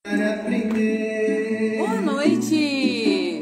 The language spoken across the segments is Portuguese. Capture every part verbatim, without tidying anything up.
aprender. Boa noite!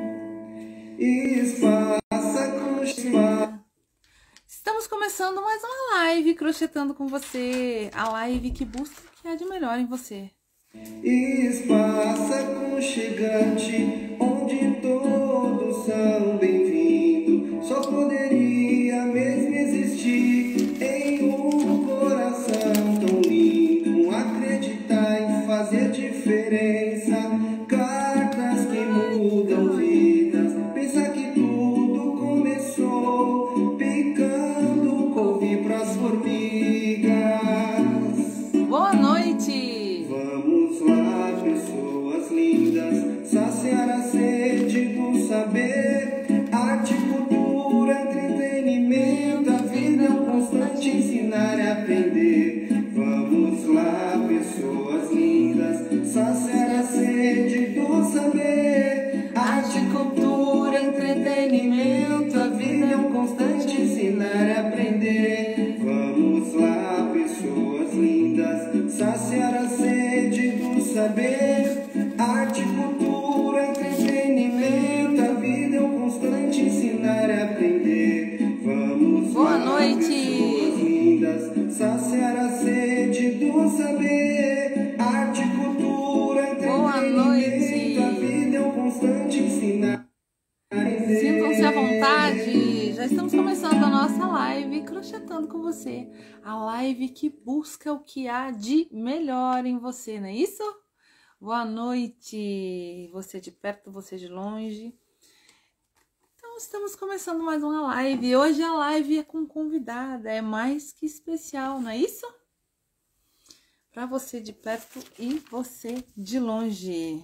Estamos começando mais uma live crochetando com você. A live que busca o que há de melhor em você. Espaço aconchegante, onde todos são bem-vindos. Só poderia mesmo existir em um coração tão lindo. Acreditar em fazer diferença. Cartas que mudam vidas. Pensar que tudo começou picando couve pras formigas. Boa noite! Vamos lá, pessoas lindas, saciar a sede do saber. Arte, cultura, entretenimento, a vida é um constante ensinar e aprender. Vamos lá, pessoas lindas, saciar a sede do saber. Arte, cultura, entretenimento, a vida é um constante ensinar e aprender. Vamos lá, pessoas lindas, saciar a sede do saber. Arte, cultura, entretenimento, a vida é um constante ensinar e aprender. Vamos Boa lá, noite. pessoas lindas, saciar a sede do saber. Arte, cultura, Boa entretenimento, a noite. vida é um constante ensinar e aprender. Sintam-se à vontade. Já estamos começando a nossa live crochetando com você. A live que busca o que há de melhor em você, não é isso? Boa noite, você de perto, você de longe. Então, estamos começando mais uma live. Hoje a live é com convidada, é mais que especial, não é isso? Para você de perto e você de longe.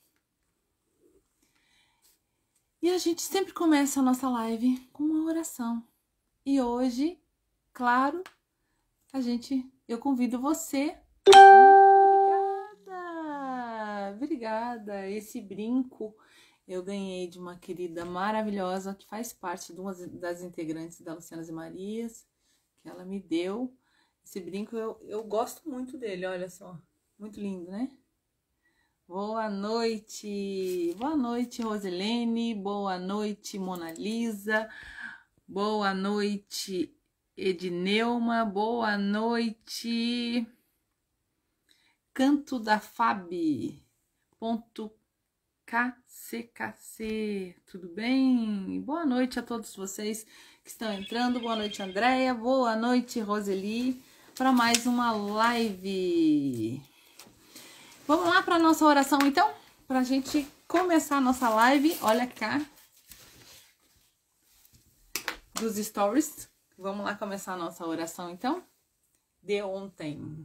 E a gente sempre começa a nossa live com uma oração. E hoje, claro, a gente, eu convido você. Obrigada! Obrigada! Esse brinco eu ganhei de uma querida maravilhosa que faz parte de uma das integrantes da Lucianas e Marias, que ela me deu. Esse brinco eu, eu gosto muito dele, olha só. Muito lindo, né? Boa noite! Boa noite, Rosilene. Boa noite, Mona Lisa. Boa noite, Edneuma. Boa noite, Canto da Fabi. Ponto K C K C. Tudo bem? Boa noite a todos vocês que estão entrando. Boa noite, Andréia. Boa noite, Roseli, para mais uma live. Vamos lá para a nossa oração, então? Para a gente começar a nossa live. Olha cá. Dos stories. Vamos lá começar a nossa oração, então? De ontem.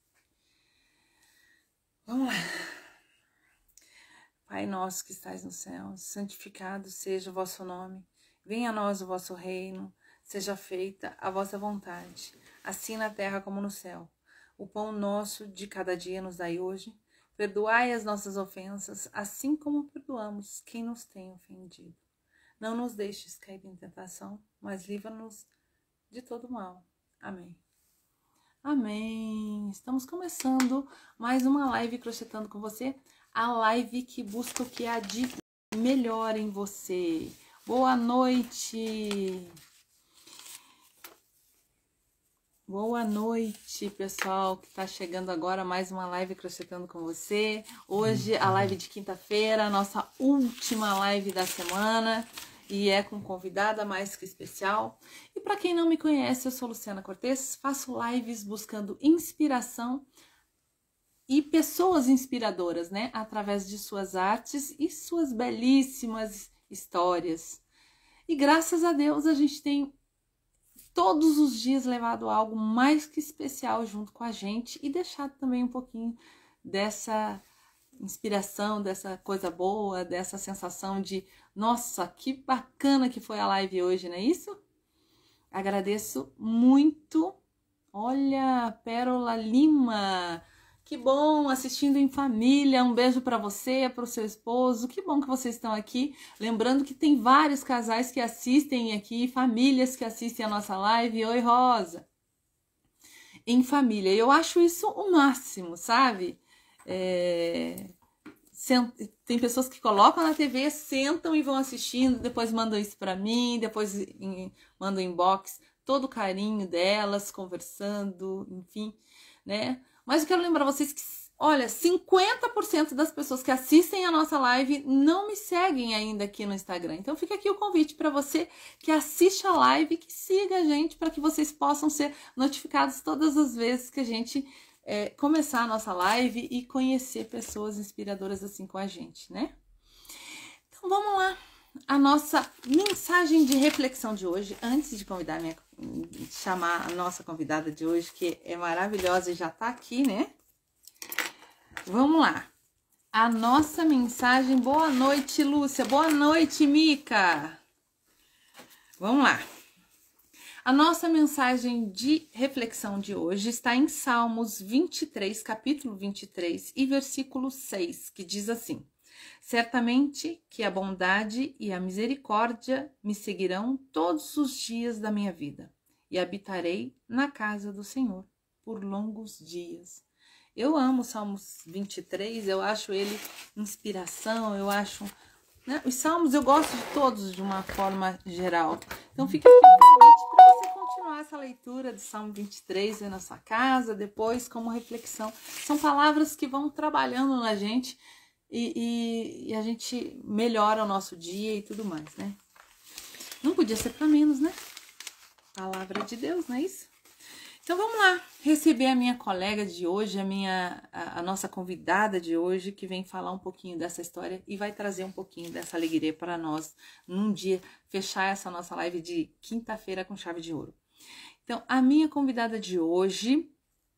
Vamos lá. Pai nosso que estais no céu, santificado seja o vosso nome. Venha a nós o vosso reino. Seja feita a vossa vontade, assim na terra como no céu. O pão nosso de cada dia nos dai hoje. Perdoai as nossas ofensas, assim como perdoamos quem nos tem ofendido. Não nos deixes cair em tentação, mas livra-nos de todo mal. Amém. Amém. Estamos começando mais uma live crochetando com você. A live que busca o que há de melhor em você. Boa noite. Boa noite, pessoal que está chegando agora, mais uma live crochetando com você. Hoje a live de quinta-feira, nossa última live da semana, e é com convidada mais que especial. E para quem não me conhece, eu sou Luciana Cortes, faço lives buscando inspiração e pessoas inspiradoras, né? Através de suas artes e suas belíssimas histórias. E graças a Deus a gente tem todos os dias levado algo mais que especial junto com a gente e deixado também um pouquinho dessa inspiração, dessa coisa boa, dessa sensação de nossa, que bacana que foi a live hoje, não é isso? Agradeço muito. Olha, Pérola Lima, que bom, assistindo em família. Um beijo para você, para o seu esposo. Que bom que vocês estão aqui. Lembrando que tem vários casais que assistem aqui, famílias que assistem a nossa live. Oi, Rosa. Em família. Eu acho isso o máximo, sabe? É... Tem pessoas que colocam na T V, sentam e vão assistindo, depois mandam isso para mim, depois mandam inbox, todo o carinho delas, conversando, enfim, né? Mas eu quero lembrar vocês que, olha, cinquenta por cento das pessoas que assistem a nossa live não me seguem ainda aqui no Instagram. Então fica aqui o convite para você que assiste a live, que siga a gente, para que vocês possam ser notificados todas as vezes que a gente é, começar a nossa live e conhecer pessoas inspiradoras assim com a gente, né? Então vamos lá. A nossa mensagem de reflexão de hoje, antes de convidar a minha, chamar a nossa convidada de hoje, que é maravilhosa e já tá aqui, né? Vamos lá. A nossa mensagem, boa noite, Lúcia, boa noite, Mica. Vamos lá. A nossa mensagem de reflexão de hoje está em Salmos vinte e três, capítulo vinte e três e versículo seis, que diz assim: certamente que a bondade e a misericórdia me seguirão todos os dias da minha vida, e habitarei na casa do Senhor por longos dias. Eu amo Salmos vinte e três, eu acho ele inspiração, eu acho... Né? Os salmos eu gosto de todos de uma forma geral. Então fica aqui o convite para você continuar essa leitura do Salmo vinte e três aí na sua casa, depois como reflexão. São palavras que vão trabalhando na gente e, e, e a gente melhora o nosso dia e tudo mais, né? Não podia ser para menos, né? Palavra de Deus, não é isso? Então vamos lá, receber a minha colega de hoje, a, minha, a, a nossa convidada de hoje, que vem falar um pouquinho dessa história e vai trazer um pouquinho dessa alegria para nós, num dia, fechar essa nossa live de quinta-feira com chave de ouro. Então, a minha convidada de hoje,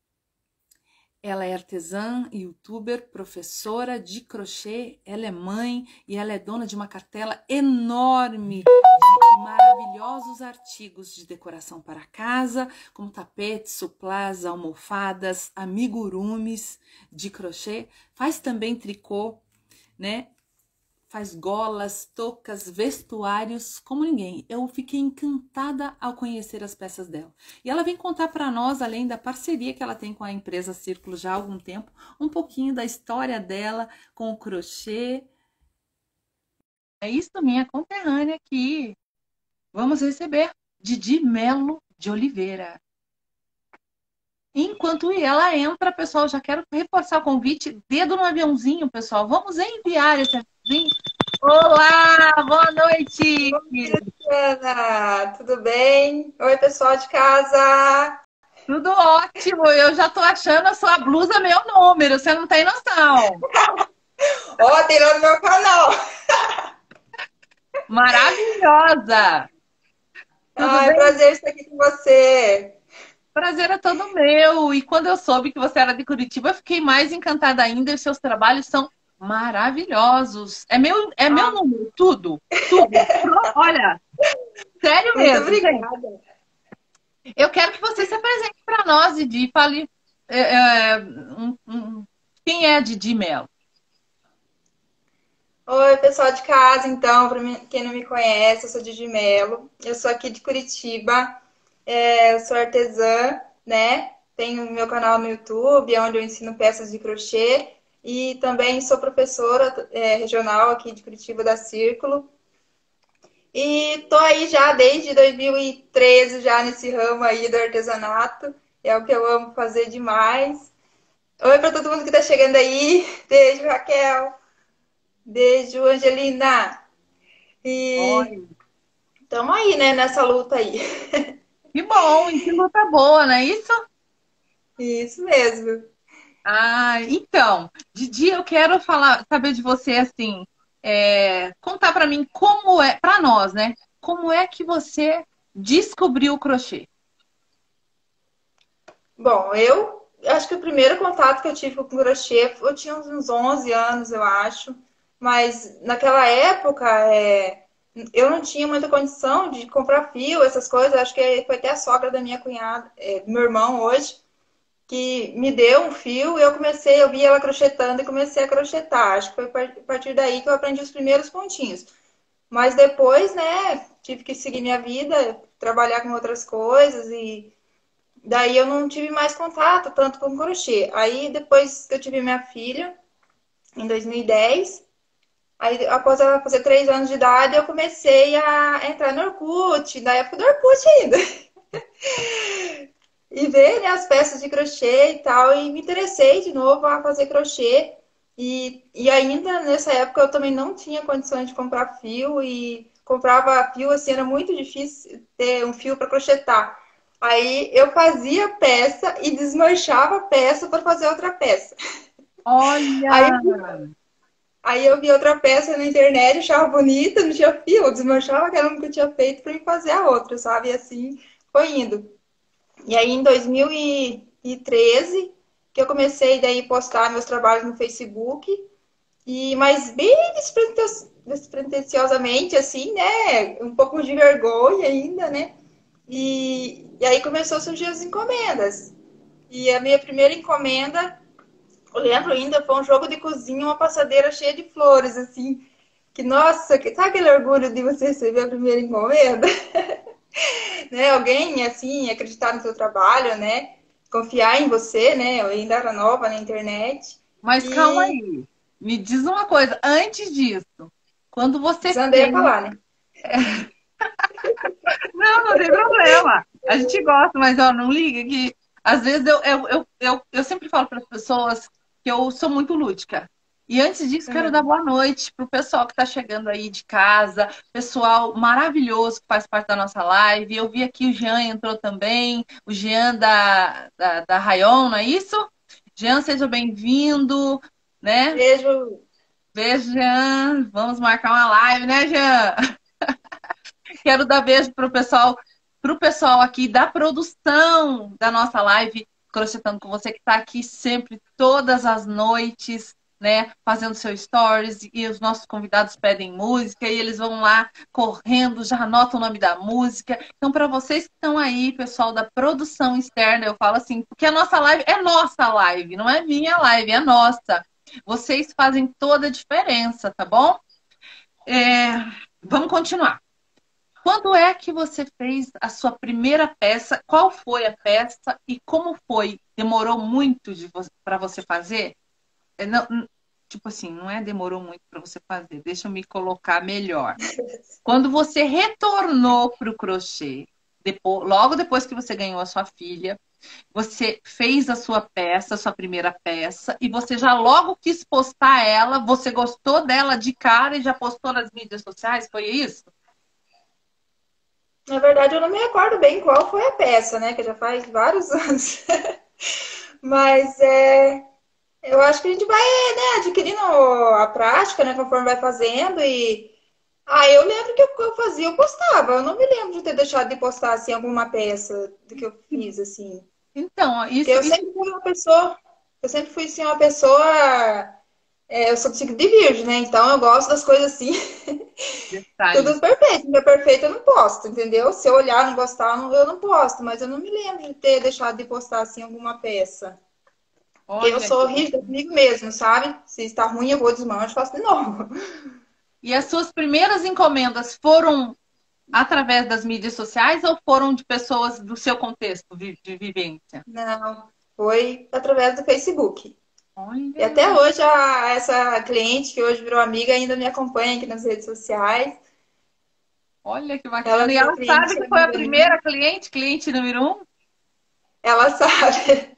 ela é artesã, youtuber, professora de crochê, ela é mãe e ela é dona de uma cartela enorme de maravilhosos artigos de decoração para casa, como tapetes, suplás, almofadas, amigurumis de crochê. Faz também tricô, né? Faz golas, toucas, vestuários como ninguém. Eu fiquei encantada ao conhecer as peças dela. E ela vem contar para nós, além da parceria que ela tem com a empresa Círculo já há algum tempo, um pouquinho da história dela com o crochê. É isso, minha conterrânea aqui. Vamos receber Didi Melo de Oliveira. Enquanto ela entra, pessoal, já quero reforçar o convite. Dedo no aviãozinho, pessoal. Vamos enviar esse aviãozinho. Olá, boa noite! Oi, Ana, tudo bem? Oi, pessoal de casa! Tudo ótimo! Eu já tô achando a sua blusa meu número, você não tem noção! Ó, tem lá no meu canal! Maravilhosa! Tudo Ai, bem? prazer estar aqui com você! Prazer é todo meu! E quando eu soube que você era de Curitiba, eu fiquei mais encantada ainda. Os seus trabalhos são maravilhosos. É meu, é meu Ah. número, tudo, tudo. Olha, sério Muito mesmo, obrigada! gente. Eu quero que você se apresente para nós, Didi. Fale é, é, um, um, quem é a Didi Melo. Oi, pessoal de casa, então, para quem não me conhece, eu sou Didi Melo, eu sou aqui de Curitiba, é, eu sou artesã, né? Tenho meu canal no YouTube, onde eu ensino peças de crochê, e também sou professora é, regional aqui de Curitiba da Círculo. E tô aí já desde dois mil e treze, já nesse ramo aí do artesanato, é o que eu amo fazer demais. Oi para todo mundo que tá chegando aí, beijo, Raquel. Beijo, Angelina. E estamos aí, né, nessa luta aí. Que bom, e que luta boa, não é isso? Isso mesmo. Ah, então, Didi, eu quero falar, saber de você assim, é, contar para mim como é, para nós, né? Como é que você descobriu o crochê? Bom, eu acho que o primeiro contato que eu tive com o crochê, eu tinha uns onze anos, eu acho. Mas naquela época, é, eu não tinha muita condição de comprar fio, essas coisas. Acho que foi até a sogra da minha cunhada, é, do meu irmão hoje, que me deu um fio e eu comecei, eu vi ela crochetando e comecei a crochetar. Acho que foi a partir daí que eu aprendi os primeiros pontinhos. Mas depois, né, tive que seguir minha vida, trabalhar com outras coisas e Daí eu não tive mais contato tanto com crochê. Aí depois que eu tive minha filha, em dois mil e dez, aí após ela fazer três anos de idade, eu comecei a entrar no Orkut, da época do Orkut ainda. E ver, né, as peças de crochê e tal, e me interessei de novo a fazer crochê. E, e ainda nessa época eu também não tinha condições de comprar fio e comprava fio assim, era muito difícil ter um fio para crochetar. Aí eu fazia peça e desmanchava a peça para fazer outra peça. Aí, Olha! aí eu vi outra peça na internet, achava bonita, não tinha fio, eu desmanchava aquela que eu tinha feito para fazer a outra, sabe? E assim foi indo. E aí, em dois mil e treze, que eu comecei daí postar meus trabalhos no Facebook, e mas bem despreten- despretensiosamente, assim, né? Um pouco de vergonha ainda, né? E, e aí começou a surgir as encomendas. E a minha primeira encomenda, eu lembro ainda, foi um jogo de cozinha, uma passadeira cheia de flores, assim. Que, nossa, que, sabe aquele orgulho de você receber a primeira encomenda? Né? Alguém, assim, acreditar no seu trabalho, né? Confiar em você, né? Eu ainda era nova na internet. Mas calma E aí. Me diz uma coisa, antes disso, quando você desandei a fez. falar, né? Não, não tem problema. A gente gosta, mas ó, não liga que às vezes eu, eu, eu, eu, eu sempre falo para as pessoas que eu sou muito lúdica. E antes disso, quero dar Uhum. boa noite pro pessoal que está chegando aí de casa, pessoal maravilhoso que faz parte da nossa live. Eu vi aqui o Jean entrou também, o Jean da, da, da Rayon, não é isso? Jean, seja bem-vindo, né? Beijo. Beijo, Jean. Vamos marcar uma live, né, Jean? Quero dar beijo pro pessoal, pro pessoal aqui da produção da nossa live Crochetando com você, que está aqui sempre, todas as noites, né? Fazendo seu stories, e os nossos convidados pedem música, e eles vão lá correndo, já anotam o nome da música. Então, para vocês que estão aí, pessoal da produção externa, eu falo assim, porque a nossa live é nossa live, não é minha live, é nossa. Vocês fazem toda a diferença, tá bom? É, vamos continuar. Quando é que você fez a sua primeira peça? Qual foi a peça e como foi? Demorou muito de vo para você fazer? É, não, n- tipo assim, não é demorou muito para você fazer. Deixa eu me colocar melhor. Quando você retornou para o crochê, depo- logo depois que você ganhou a sua filha, você fez a sua peça, a sua primeira peça, e você já logo quis postar ela, você gostou dela de cara e já postou nas mídias sociais? Foi isso? Na verdade, eu não me recordo bem qual foi a peça, né? Que já faz vários anos. Mas é, eu acho que a gente vai, né, adquirindo a prática, né? Conforme vai fazendo. E ah, eu lembro que o que eu fazia, eu postava. Eu não me lembro de ter deixado de postar assim alguma peça do que eu fiz assim. Então, Porque isso, eu isso sempre fui uma pessoa, eu sempre fui assim, uma pessoa. É, eu sou do signo de virgem, né? Então eu gosto das coisas assim, detalhe. tudo perfeito. Se não é perfeito, eu não posto, entendeu? Se eu olhar e não gostar, eu não, eu não posto. Mas eu não me lembro de ter deixado de postar assim alguma peça. Porque eu Olha, sou rígida comigo mesmo, sabe? Se está ruim, eu vou desmancho e faço de novo. e as suas primeiras encomendas foram através das mídias sociais ou foram de pessoas do seu contexto vi- de vivência? Não, foi através do Facebook. E Olha, até hoje, a, essa cliente que hoje virou amiga ainda me acompanha aqui nas redes sociais. olha que Ela bacana. E virou ela sabe cliente que foi a amiga minha. primeira cliente, cliente número um? Ela sabe.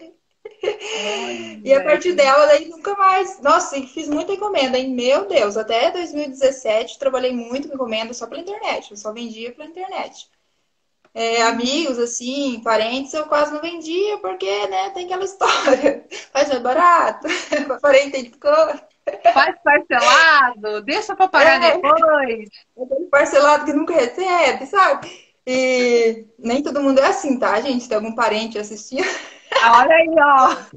E a Olha, partir dela, daí nunca mais. Nossa, e fiz muita encomenda, hein? Meu Deus, até dois mil e dezessete trabalhei muito com encomenda só pela internet. Eu só vendia pela internet. É, amigos, assim, parentes, eu quase não vendia, porque, né, tem aquela história. Faz mais barato, parente tem de cor. faz parcelado, deixa para pagar É, depois. aquele parcelado que nunca recebe, sabe? E nem todo mundo é assim, tá, gente? Tem algum parente assistindo. Ah, olha aí, ó.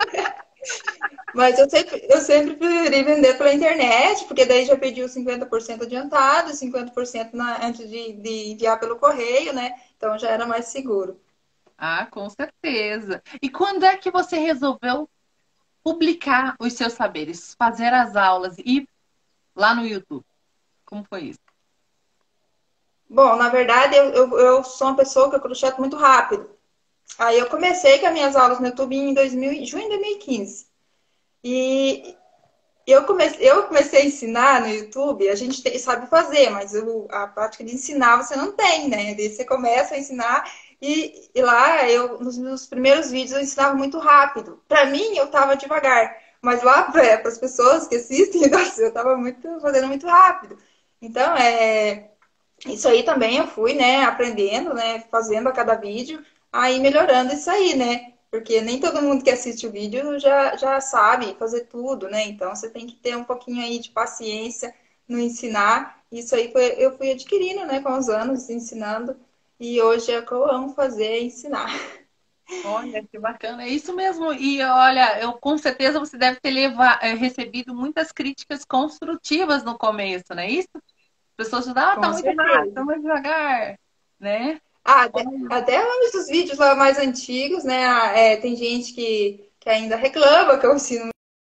Mas eu sempre, eu sempre preferi vender pela internet, porque daí já pedi os cinquenta por cento adiantado, cinquenta por cento na, antes de, de enviar pelo correio, né? Então já era mais seguro. Ah, com certeza. E quando é que você resolveu publicar os seus saberes, fazer as aulas e lá no YouTube? Como foi isso? Bom, na verdade, eu, eu, eu sou uma pessoa que eu crocheto muito rápido. Aí eu comecei com as minhas aulas no YouTube em dois mil, junho de dois mil e quinze. E eu comecei, eu comecei a ensinar no YouTube, a gente tem- sabe fazer, mas o- a prática de ensinar você não tem, né? Daí você começa a ensinar e, e lá eu nos meus primeiros vídeos eu ensinava muito rápido. Para mim eu tava devagar, mas lá para as pessoas que assistem, nossa, eu tava muito fazendo muito rápido. Então, é, isso aí também eu fui, né, aprendendo, né, fazendo a cada vídeo, aí melhorando isso aí, né? Porque nem todo mundo que assiste o vídeo já, já sabe fazer tudo, né? Então você tem que ter um pouquinho aí de paciência no ensinar. Isso aí foi- eu fui adquirindo, né, com os anos, ensinando. E hoje é o que eu amo fazer, é ensinar. Olha, que bacana. É isso mesmo. E olha, eu com certeza você deve ter leva- eh, recebido muitas críticas construtivas no começo, não é isso? As pessoas dizem, ah, tá Com muito rápido, tá certeza. muito devagar, né? Ah, até, Olha, até os vídeos lá mais antigos, né? ah, é, tem gente que, que ainda reclama que eu ensino.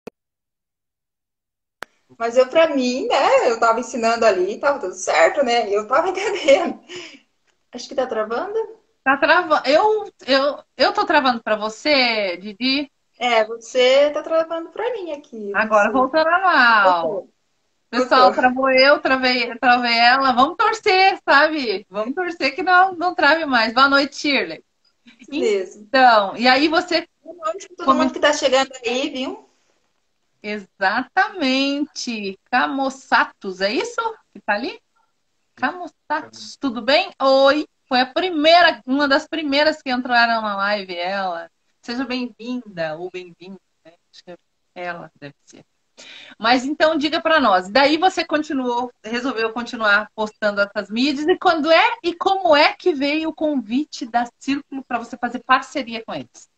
Mas eu, pra mim, né, eu tava ensinando ali, tava tudo certo, né? Eu tava entendendo. Acho que tá travando? tá travando. Eu, eu, eu tô travando para você, Didi. É, você tá travando pra mim aqui, não Agora sei. voltou normal. Voltou, voltou. Pessoal, travou eu, travei, travei ela. Vamos torcer, sabe? Vamos torcer que não, não trave mais. Boa noite, Shirley. Isso mesmo. Então, e aí você Boa noite pra todo mundo comentou que tá chegando aí, viu? exatamente. Camossatos, é isso que tá ali? Camossatos, tudo bem? Oi, foi a primeira, uma das primeiras que entraram na live, ela. Seja bem-vinda ou bem-vindo, né? Acho que é ela deve ser. Mas então diga para nós. Daí você continuou, resolveu continuar postando essas mídias e quando é e como é que veio o convite da Círculo para você fazer parceria com eles?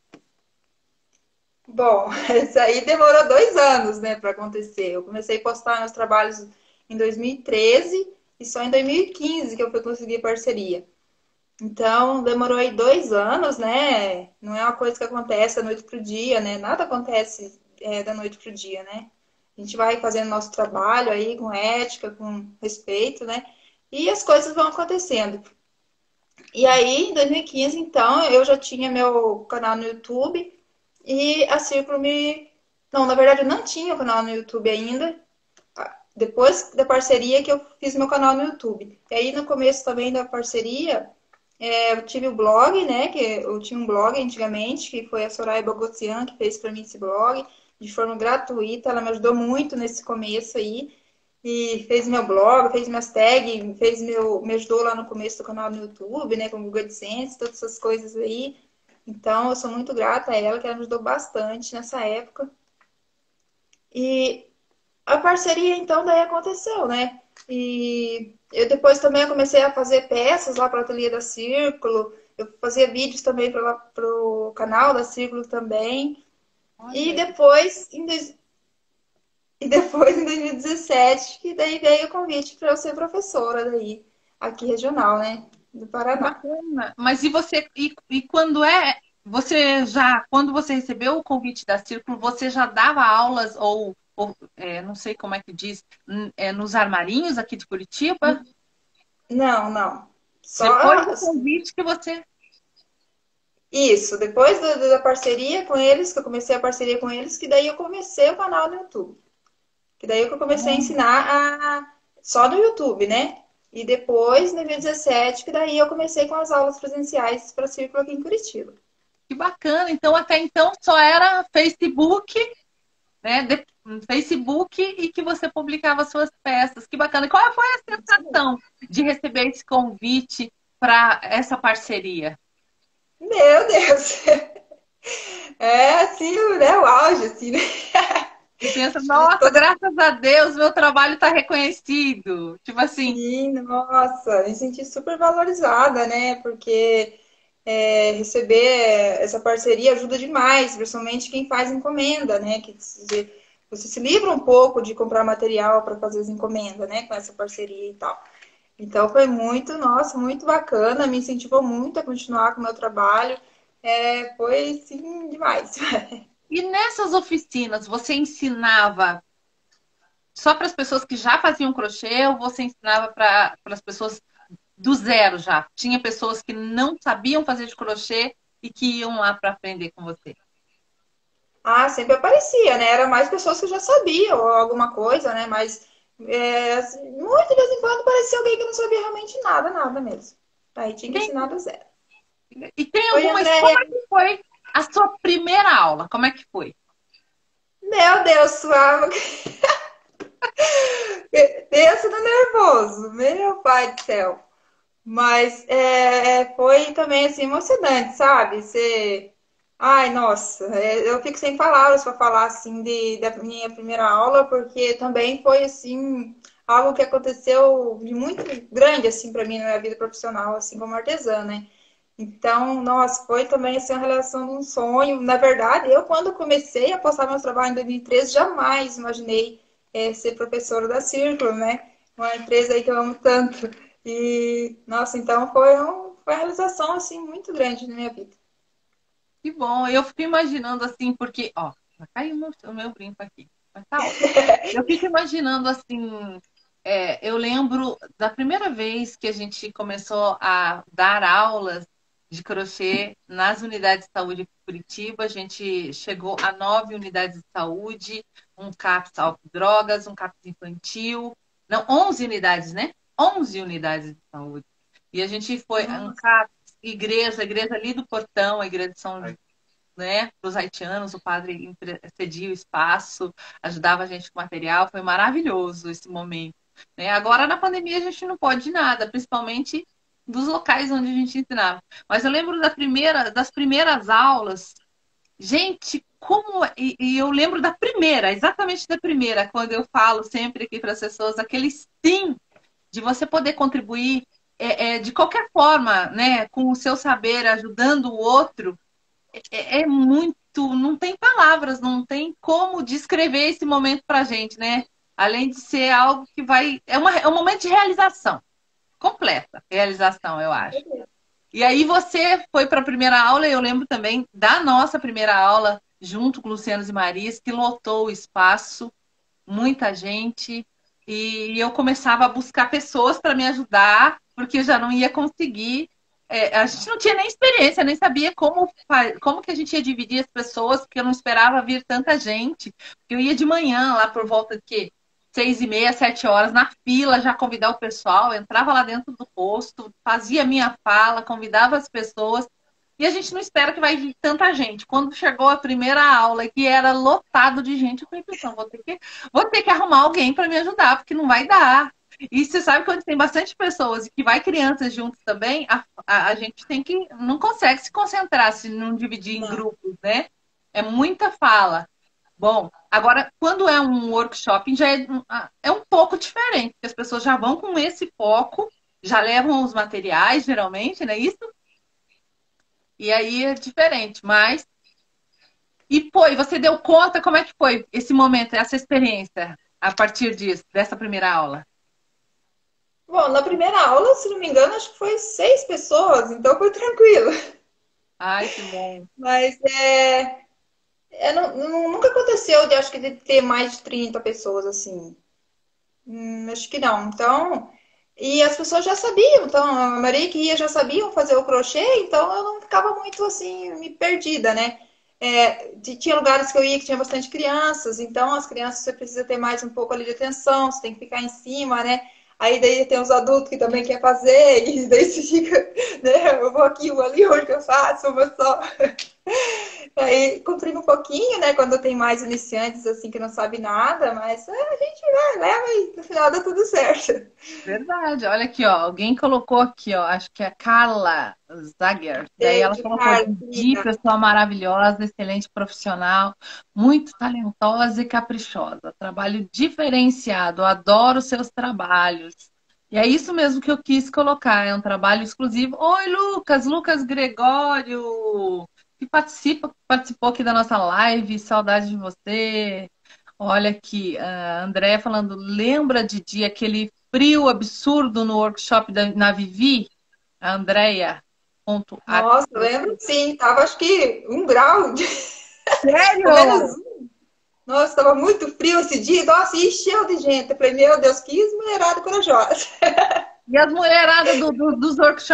Bom, isso aí demorou dois anos, né, pra acontecer. Eu comecei a postar meus trabalhos em dois mil e treze e só em dois mil e quinze que eu fui conseguir parceria. Então, demorou aí dois anos, né? Não é uma coisa que acontece da noite pro dia, né? Nada acontece é, da noite pro dia, né? A gente vai fazendo nosso trabalho aí com ética, com respeito, né? E as coisas vão acontecendo. E aí, em dois mil e quinze, então, eu já tinha meu canal no YouTube e a Círculo me. Não, na verdade, eu não tinha o canal no YouTube ainda. Depois da parceria que eu fiz meu canal no YouTube. E aí, no começo também da parceria, é, eu tive o blog, né? Que eu tinha um blog antigamente, que foi a Soraya Bogossian que fez para mim esse blog de forma gratuita. Ela me ajudou muito nesse começo aí. E fez meu blog, fez minhas tags, fez meu, me ajudou lá no começo do canal no YouTube, né? Com o Google AdSense, todas essas coisas aí. Então, eu sou muito grata a ela, que ela me ajudou bastante nessa época. E a parceria, então, daí aconteceu, né? E eu depois também comecei a fazer peças lá para o ateliê da Círculo. Eu fazia vídeos também para o canal da Círculo também. E Olha, depois, em, dois- e depois, em dois mil e dezessete, que daí veio o convite para eu ser professora daí, aqui regional, né? Do que Paraná. bacana. Mas e você e, e quando é você já quando você recebeu o convite da Círculo, você já dava aulas ou, ou, é, não sei como é que diz, n- é, nos armarinhos aqui de Curitiba? Não, não. Depois Só do convite que você. isso, depois da, da parceria com eles, que eu comecei a parceria com eles, que daí eu comecei o canal no YouTube. Que daí que eu comecei a ensinar a... só no YouTube, né? E depois, em dois mil e dezessete, que daí eu comecei com as aulas presenciais para Círculo aqui em Curitiba. Que bacana. Então, até então só era Facebook, né? De- Facebook e que você publicava suas peças. Que bacana. E qual foi a sensação de receber esse convite para essa parceria? Meu Deus! É assim, né? O auge, assim, né? Você pensa, De nossa, toda graças a Deus, meu trabalho está reconhecido. Tipo assim, Sim, nossa, me senti super valorizada, né? Porque é, receber essa parceria ajuda demais, principalmente quem faz encomenda, né? Que você, você se livra um pouco de comprar material para fazer as encomendas, né? Com essa parceria e tal. Então foi muito, nossa, muito bacana, me incentivou muito a continuar com o meu trabalho. É, foi, sim, demais. e nessas oficinas você ensinava só para as pessoas que já faziam crochê ou você ensinava para as pessoas do zero já? Tinha pessoas que não sabiam fazer de crochê e que iam lá para aprender com você? Ah, sempre aparecia, né? Era mais pessoas que já sabiam ou alguma coisa, né? Mas é, assim, muito de vez em quando aparecia alguém que não sabia realmente nada, nada mesmo. Aí tinha que Tem- ensinar do zero. e tem Oi, alguma... Andréia. Como é que foi a sua primeira aula? Como é que foi? Meu Deus, suava. Pensa no nervoso, meu pai do céu. Mas é, é, foi também assim emocionante, sabe? Você, ai, nossa, é, eu fico sem palavras para falar assim de, da minha primeira aula, porque também foi assim algo que aconteceu de muito grande assim para mim na minha vida profissional, assim como artesã, né? Então, nossa, foi também assim, uma relação de um sonho. Na verdade, eu quando comecei a postar meus trabalhos em dois mil e treze, jamais imaginei é, ser professora da Círculo, né? Uma empresa aí que eu amo tanto. E, nossa, então foi, um, foi uma realização assim muito grande na minha vida. Que bom, eu fico imaginando assim, porque, ó, vai cair o meu, o meu brinco aqui, mas tá ótimo. Eu fico imaginando assim, é, eu lembro da primeira vez que a gente começou a dar aulas de crochê nas unidades de saúde de Curitiba. A gente chegou a nove unidades de saúde, um CAPS drogas, um CAPS infantil, não, onze unidades, né? Onze unidades de saúde. E a gente foi um Nossa, CAPS, igreja, a igreja ali do Portão, a igreja de São, né, para os haitianos, o padre cedia o espaço, ajudava a gente com material, foi maravilhoso esse momento. Né? Agora, na pandemia, a gente não pode nada, principalmente dos locais onde a gente ensinava. Mas eu lembro da primeira, das primeiras aulas, gente, como. E, e eu lembro da primeira, exatamente da primeira, quando eu falo sempre aqui para as pessoas, aquele sim de você poder contribuir é, é, de qualquer forma, né, com o seu saber, ajudando o outro é, é muito, não tem palavras, não tem como descrever esse momento pra gente, né? Além de ser algo que vai. É, uma, é um momento de realização, completa realização, eu acho. E aí você foi para a primeira aula, e eu lembro também da nossa primeira aula, junto com Lucianos e Marias, que lotou o espaço, muita gente, e eu começava a buscar pessoas para me ajudar, porque eu já não ia conseguir. É, a gente não tinha nem experiência, nem sabia como, como que a gente ia dividir as pessoas, porque eu não esperava vir tanta gente. Eu ia de manhã, lá por volta de quê? Seis e meia, sete horas, na fila, já convidar o pessoal, entrava lá dentro do posto, fazia minha fala, convidava as pessoas. E a gente não espera que vai vir tanta gente. Quando chegou a primeira aula, que era lotado de gente, eu falei, não, vou ter que, vou ter que arrumar alguém para me ajudar, porque não vai dar. E você sabe que quando tem bastante pessoas e que vai crianças juntos também, a, a, a gente tem que. Não consegue se concentrar se não dividir em não. grupos, né? É muita fala. Bom, agora, quando é um workshop, já é, é um pouco diferente, porque as pessoas já vão com esse foco, já levam os materiais, geralmente, não é isso? E aí é diferente, mas. E, pô, e você deu conta como é que foi esse momento, essa experiência, a partir disso, dessa primeira aula? Bom, na primeira aula, se não me engano, acho que foi seis pessoas, então foi tranquilo. Ai, que bom. Mas é, é, não- não- nunca aconteceu de acho que de ter mais de trinta pessoas assim. Hum, acho que não. Então, e as pessoas já sabiam, então a maioria que ia já sabiam fazer o crochê, então eu não ficava muito assim, me perdida, né? É, t- tinha lugares que eu ia que tinha bastante crianças, então as crianças você precisa ter mais um pouco ali de atenção, você tem que ficar em cima, né? Aí daí tem os adultos que também quer fazer, e daí você fica, né? Eu vou aqui, eu vou ali, onde que eu faço, eu vou só. Aí complica um pouquinho, né? Quando tem mais iniciantes assim que não sabe nada, mas é, a gente vai, leva e no final dá tudo certo. Verdade. Olha aqui, ó. Alguém colocou aqui, ó. Acho que é a Carla Zager. Daí ela Beijo, colocou Carla, Didi, querida. pessoa maravilhosa, excelente profissional, muito talentosa e caprichosa. Trabalho diferenciado. Adoro seus trabalhos. E é isso mesmo que eu quis colocar. É um trabalho exclusivo. Oi, Lucas, Lucas Gregório, que participa, participou aqui da nossa live. Saudade de você. Olha aqui, a Andréia falando, lembra, Didi, aquele frio absurdo no workshop da, na Vivi? A Andréia, ponto a- Nossa, lembro sim, tava acho que um grau, de... ou menos Sério? um. Nossa, tava muito frio esse dia, nossa, e encheu de gente. Eu falei, meu Deus, que mulherada corajosa. E as mulheradas do, do- dos workshops?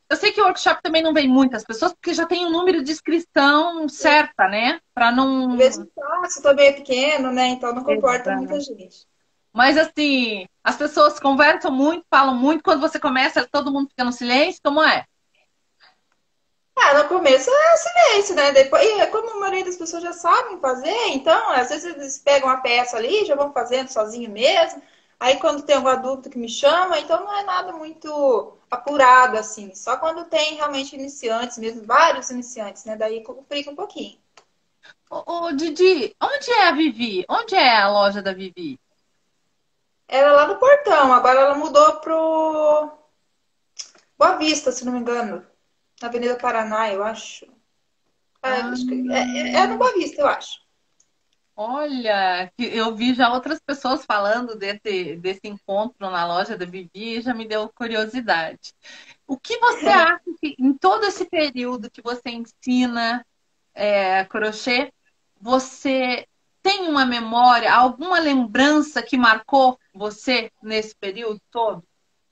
Eu sei que o workshop também não vem muitas pessoas, porque já tem um número de inscrição certa, né? Para O não. mesmo espaço também é pequeno, né? Então não comporta muita Exato. gente. Mas assim, as pessoas conversam muito, falam muito. Quando você começa, todo mundo fica no silêncio. Como é? Ah, no começo é silêncio, né? Depois, e como a maioria das pessoas já sabem fazer, então às vezes eles pegam a peça ali, já vão fazendo sozinho mesmo. Aí quando tem algum adulto que me chama, então não é nada muito apurado assim. Só quando tem realmente iniciantes mesmo, vários iniciantes, né? Daí complica um pouquinho. Ô, ô, Didi, onde é a Vivi? Onde é a loja da Vivi? Era lá no Portão, agora ela mudou pro Boa Vista, se não me engano. Na Avenida Paraná, eu acho. É, Ah, acho que é, é, é no Boa Vista, eu acho. olha, que eu vi já outras pessoas falando desse, desse encontro na loja da Vivi e já me deu curiosidade. O que você acha que em todo esse período que você ensina é, crochê, você tem uma memória, alguma lembrança que marcou você nesse período todo?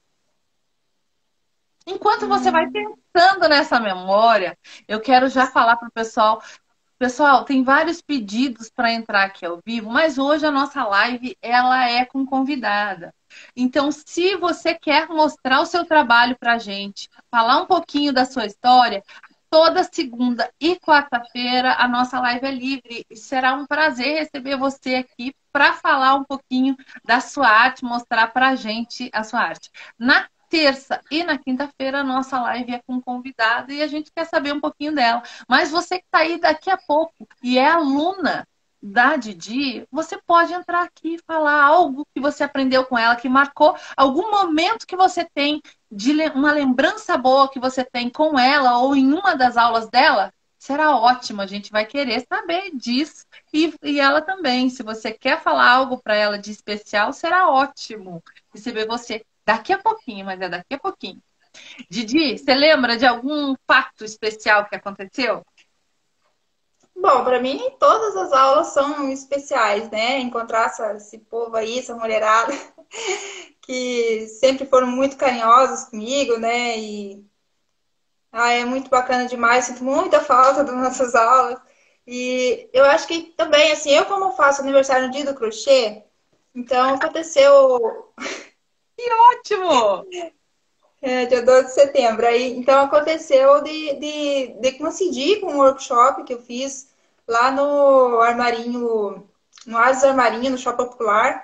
Enquanto você vai Hum. pensando nessa memória, eu quero já falar para o pessoal. Pessoal, tem vários pedidos para entrar aqui ao vivo, mas hoje a nossa live ela é com convidada. Então, se você quer mostrar o seu trabalho para a gente, falar um pouquinho da sua história, toda segunda e quarta-feira a nossa live é livre e será um prazer receber você aqui para falar um pouquinho da sua arte, mostrar para a gente a sua arte. Na terça e na quinta-feira a nossa live é com convidada e a gente quer saber um pouquinho dela. Mas você que está aí daqui a pouco e é aluna da Didi, você pode entrar aqui e falar algo que você aprendeu com ela, que marcou algum momento que você tem de uma lembrança boa que você tem com ela ou em uma das aulas dela. Será ótimo, a gente vai querer saber disso. E, e ela também, se você quer falar algo para ela de especial, será ótimo receber você daqui a pouquinho, mas é daqui a pouquinho. Didi, você lembra de algum fato especial que aconteceu? Bom, para mim todas as aulas são especiais, né? Encontrar essa- esse povo aí, essa mulherada, que sempre foram muito carinhosos comigo, né? E ah, é muito bacana demais, sinto muita falta das nossas aulas. E eu acho que também, assim, eu como faço aniversário no dia do crochê, então aconteceu, Ótimo! é, dia doze de setembro, aí, então aconteceu de, de, de coincidir com um workshop que eu fiz lá no Armarinho, no Ares Armarinho, no Shopping Popular.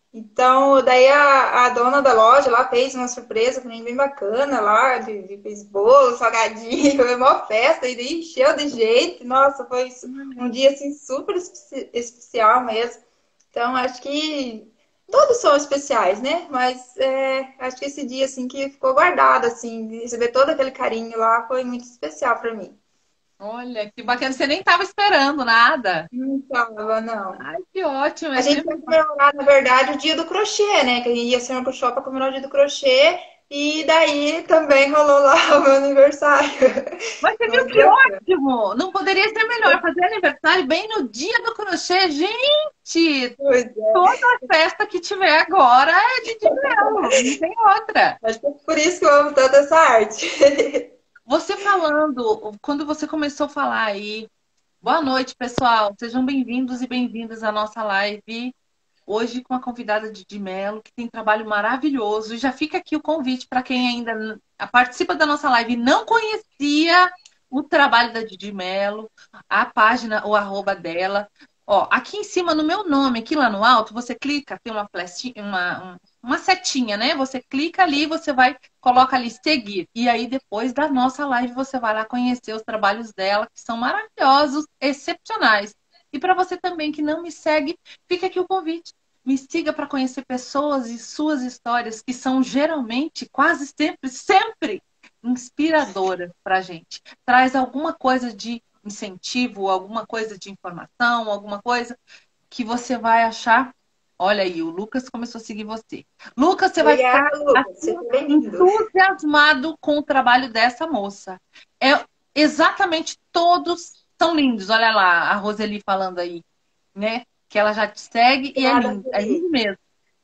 Então, daí a, a dona da loja lá fez uma surpresa pra mim bem bacana lá, de, de fez bolo, salgadinho, foi uma festa, e daí encheu de gente. Nossa, foi isso- um dia assim super espe- especial mesmo. Então, acho que todos são especiais, né? Mas é, acho que esse dia assim que ficou guardado, assim, de receber todo aquele carinho lá, foi muito especial pra mim. Olha, que bacana. Você nem estava esperando nada. Não tava, não. Ai, que ótimo. A É gente sempre. ia comemorar, na verdade, o dia do crochê, né? Que a gente ia ser um workshop para comemorar o dia do crochê. E daí também rolou lá o meu aniversário. Mas você viu Muito que bacana. ótimo! Não poderia ser melhor fazer aniversário bem no dia do crochê. Gente, Pois é. toda festa que tiver agora é de de mel, não tem outra. Acho que é por isso que eu amo tanto essa arte. Você falando, quando você começou a falar aí, boa noite, pessoal. Sejam bem-vindos e bem-vindas à nossa live. Hoje com a convidada Didi Mello, que tem trabalho maravilhoso. E já fica aqui o convite para quem ainda n- participa da nossa live e não conhecia o trabalho da Didi Mello, a página, o arroba dela. Ó, aqui em cima, no meu nome, aqui lá no alto, você clica, tem uma flechinha, uma, um- uma setinha, né? Você clica ali, você vai, coloca ali seguir. E aí, depois da nossa live, você vai lá conhecer os trabalhos dela, que são maravilhosos, excepcionais. E para você também que não me segue, fica aqui o convite. Me siga para conhecer pessoas e suas histórias que são geralmente, quase sempre, sempre inspiradoras para a gente. Traz alguma coisa de incentivo, alguma coisa de informação, alguma coisa que você vai achar. Olha aí, o Lucas começou a seguir você. Lucas, você vai Obrigada, ficar Lucas. assim, Seja bem-vindo. entusiasmado com o trabalho dessa moça. É exatamente todos são lindos. Olha lá, a Roseli falando aí, né? Que ela já te segue e é Obrigada, lindo, é Felipe. lindo mesmo.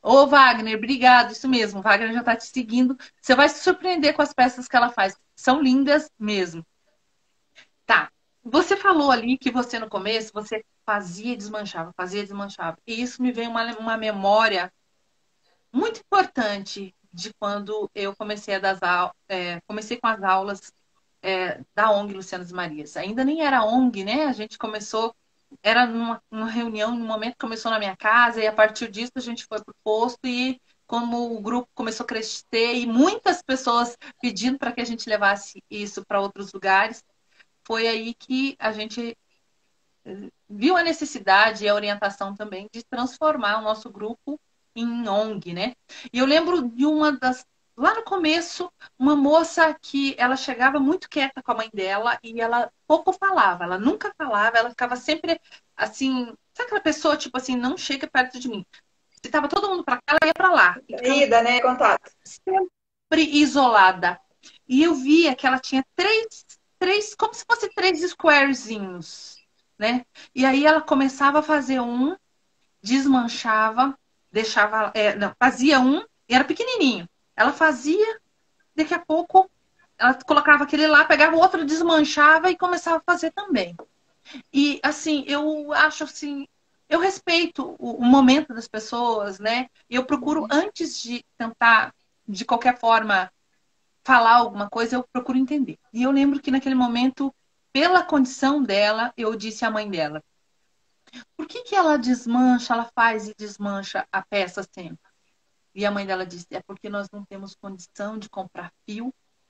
Ô, Wagner, obrigado. Isso mesmo, o Wagner já está te seguindo. Você vai se surpreender com as peças que ela faz. São lindas mesmo. Tá. Você falou ali que você, no começo, você fazia e desmanchava, fazia e desmanchava. E isso me veio uma, uma memória muito importante de quando eu comecei a dar au- é, comecei com as aulas é, da O N G Lucianas Marias. Ainda nem era O N G, né? A gente começou, era numa, numa reunião, no momento começou na minha casa, e a partir disso a gente foi para o posto e como o grupo começou a crescer e muitas pessoas pedindo para que a gente levasse isso para outros lugares, foi aí que a gente viu a necessidade e a orientação também de transformar o nosso grupo em O N G, né? E eu lembro de uma das lá no começo, uma moça que ela chegava muito quieta com a mãe dela e ela pouco falava, ela nunca falava, ela ficava sempre assim, sabe aquela pessoa tipo assim, não chega perto de mim. Se tava todo mundo para cá, ela ia para lá. E ficava Ida, né? Contato. sempre isolada. E eu via que ela tinha três, três, como se fosse três squarezinhos, né? E aí ela começava a fazer um, desmanchava, deixava, é, não, fazia um, e era pequenininho. Ela fazia, daqui a pouco ela colocava aquele lá, pegava o outro, desmanchava e começava a fazer também. E assim, eu acho assim, eu respeito o, o momento das pessoas, né? E eu procuro, antes de tentar, de qualquer forma, falar alguma coisa, eu procuro entender. E eu lembro que naquele momento, pela condição dela, eu disse à mãe dela, por que que ela desmancha, ela faz e desmancha a peça sempre? E a mãe dela disse, é porque nós não temos condição de comprar fio.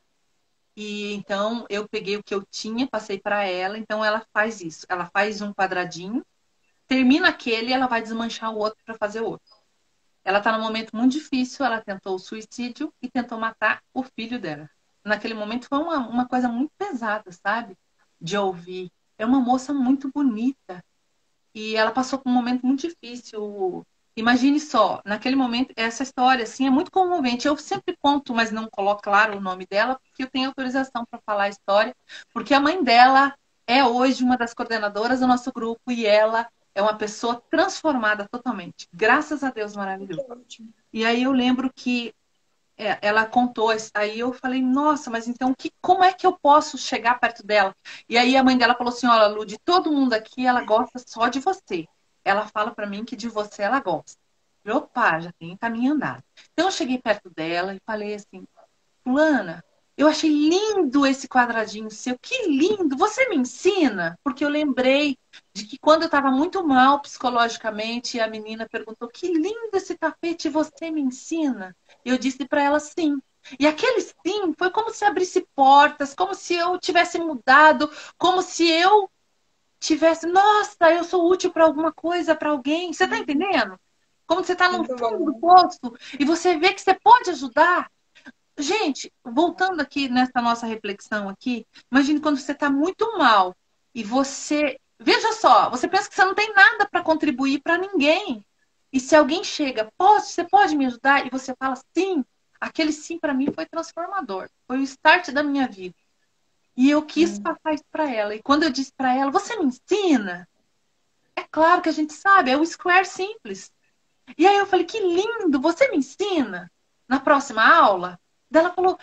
E então eu peguei o que eu tinha, passei para ela, então ela faz isso. Ela faz um quadradinho, termina aquele e ela vai desmanchar o outro para fazer outro. Ela está num momento muito difícil, ela tentou o suicídio e tentou matar o filho dela. Naquele momento foi uma, uma coisa muito pesada, sabe? De ouvir. É uma moça muito bonita. E ela passou por um momento muito difícil. Imagine só, naquele momento, essa história assim é muito comovente. Eu sempre conto, mas não coloco claro o nome dela, porque eu tenho autorização para falar a história, porque a mãe dela é hoje uma das coordenadoras do nosso grupo e ela é uma pessoa transformada totalmente. Graças a Deus, maravilhoso. E aí eu lembro que é, ela contou, aí eu falei, nossa, mas então que, como é que eu posso chegar perto dela? E aí a mãe dela falou assim, olha, Lu, de todo mundo aqui, ela gosta só de você. Ela fala pra mim que de você ela gosta. Eu, opa, já tem caminho andado. Então eu cheguei perto dela e falei assim, fulana, eu achei lindo esse quadradinho seu, que lindo, você me ensina? Porque eu lembrei de que quando eu estava muito mal psicologicamente, a menina perguntou, que lindo esse tapete, você me ensina? Eu disse para ela sim. E aquele sim foi como se abrisse portas, como se eu tivesse mudado, como se eu tivesse, nossa, eu sou útil para alguma coisa, para alguém. Você está entendendo? Como você está no Muito fundo do bom. poço e você vê que você pode ajudar. Gente, voltando aqui nessa nossa reflexão aqui, imagine quando você está muito mal e você, veja só, você pensa que você não tem nada para contribuir para ninguém. E se alguém chega, pode, você pode me ajudar? E você fala sim, aquele sim para mim foi transformador, foi o start da minha vida. E eu quis Hum. passar isso para ela. E quando eu disse para ela, você me ensina? É claro que a gente sabe, é o square simples. E aí eu falei, que lindo, você me ensina? Na próxima aula? Daí ela falou,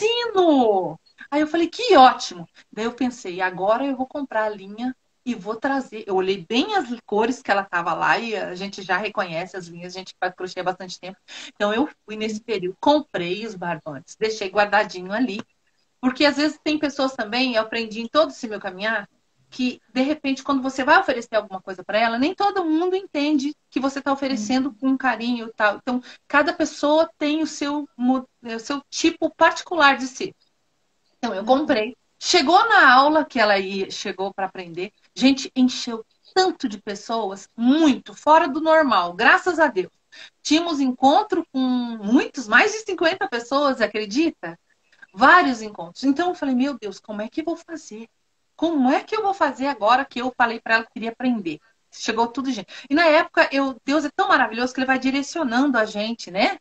ensino! Aí eu falei, que ótimo! Daí eu pensei, agora eu vou comprar a linha e vou trazer. Eu olhei bem as cores que ela tava lá e a gente já reconhece as linhas, a gente faz crochê há bastante tempo. Então eu fui nesse período, comprei os barbantes, deixei guardadinho ali. Porque às vezes tem pessoas também, eu aprendi em todo esse meu caminhar, que de repente quando você vai oferecer alguma coisa para ela, nem todo mundo entende que você está oferecendo com carinho e tal. Então, cada pessoa tem o seu, o seu tipo particular de ser. Então, eu comprei. Chegou na aula que ela ia, chegou para aprender, gente, encheu tanto de pessoas, muito, fora do normal, graças a Deus. Tínhamos encontro com muitos, mais de cinquenta pessoas, acredita? Vários encontros. Então eu falei, meu Deus, como é que eu vou fazer? Como é que eu vou fazer agora que eu falei para ela que queria aprender? Chegou tudo, gente. E na época, eu, Deus é tão maravilhoso que ele vai direcionando a gente, né?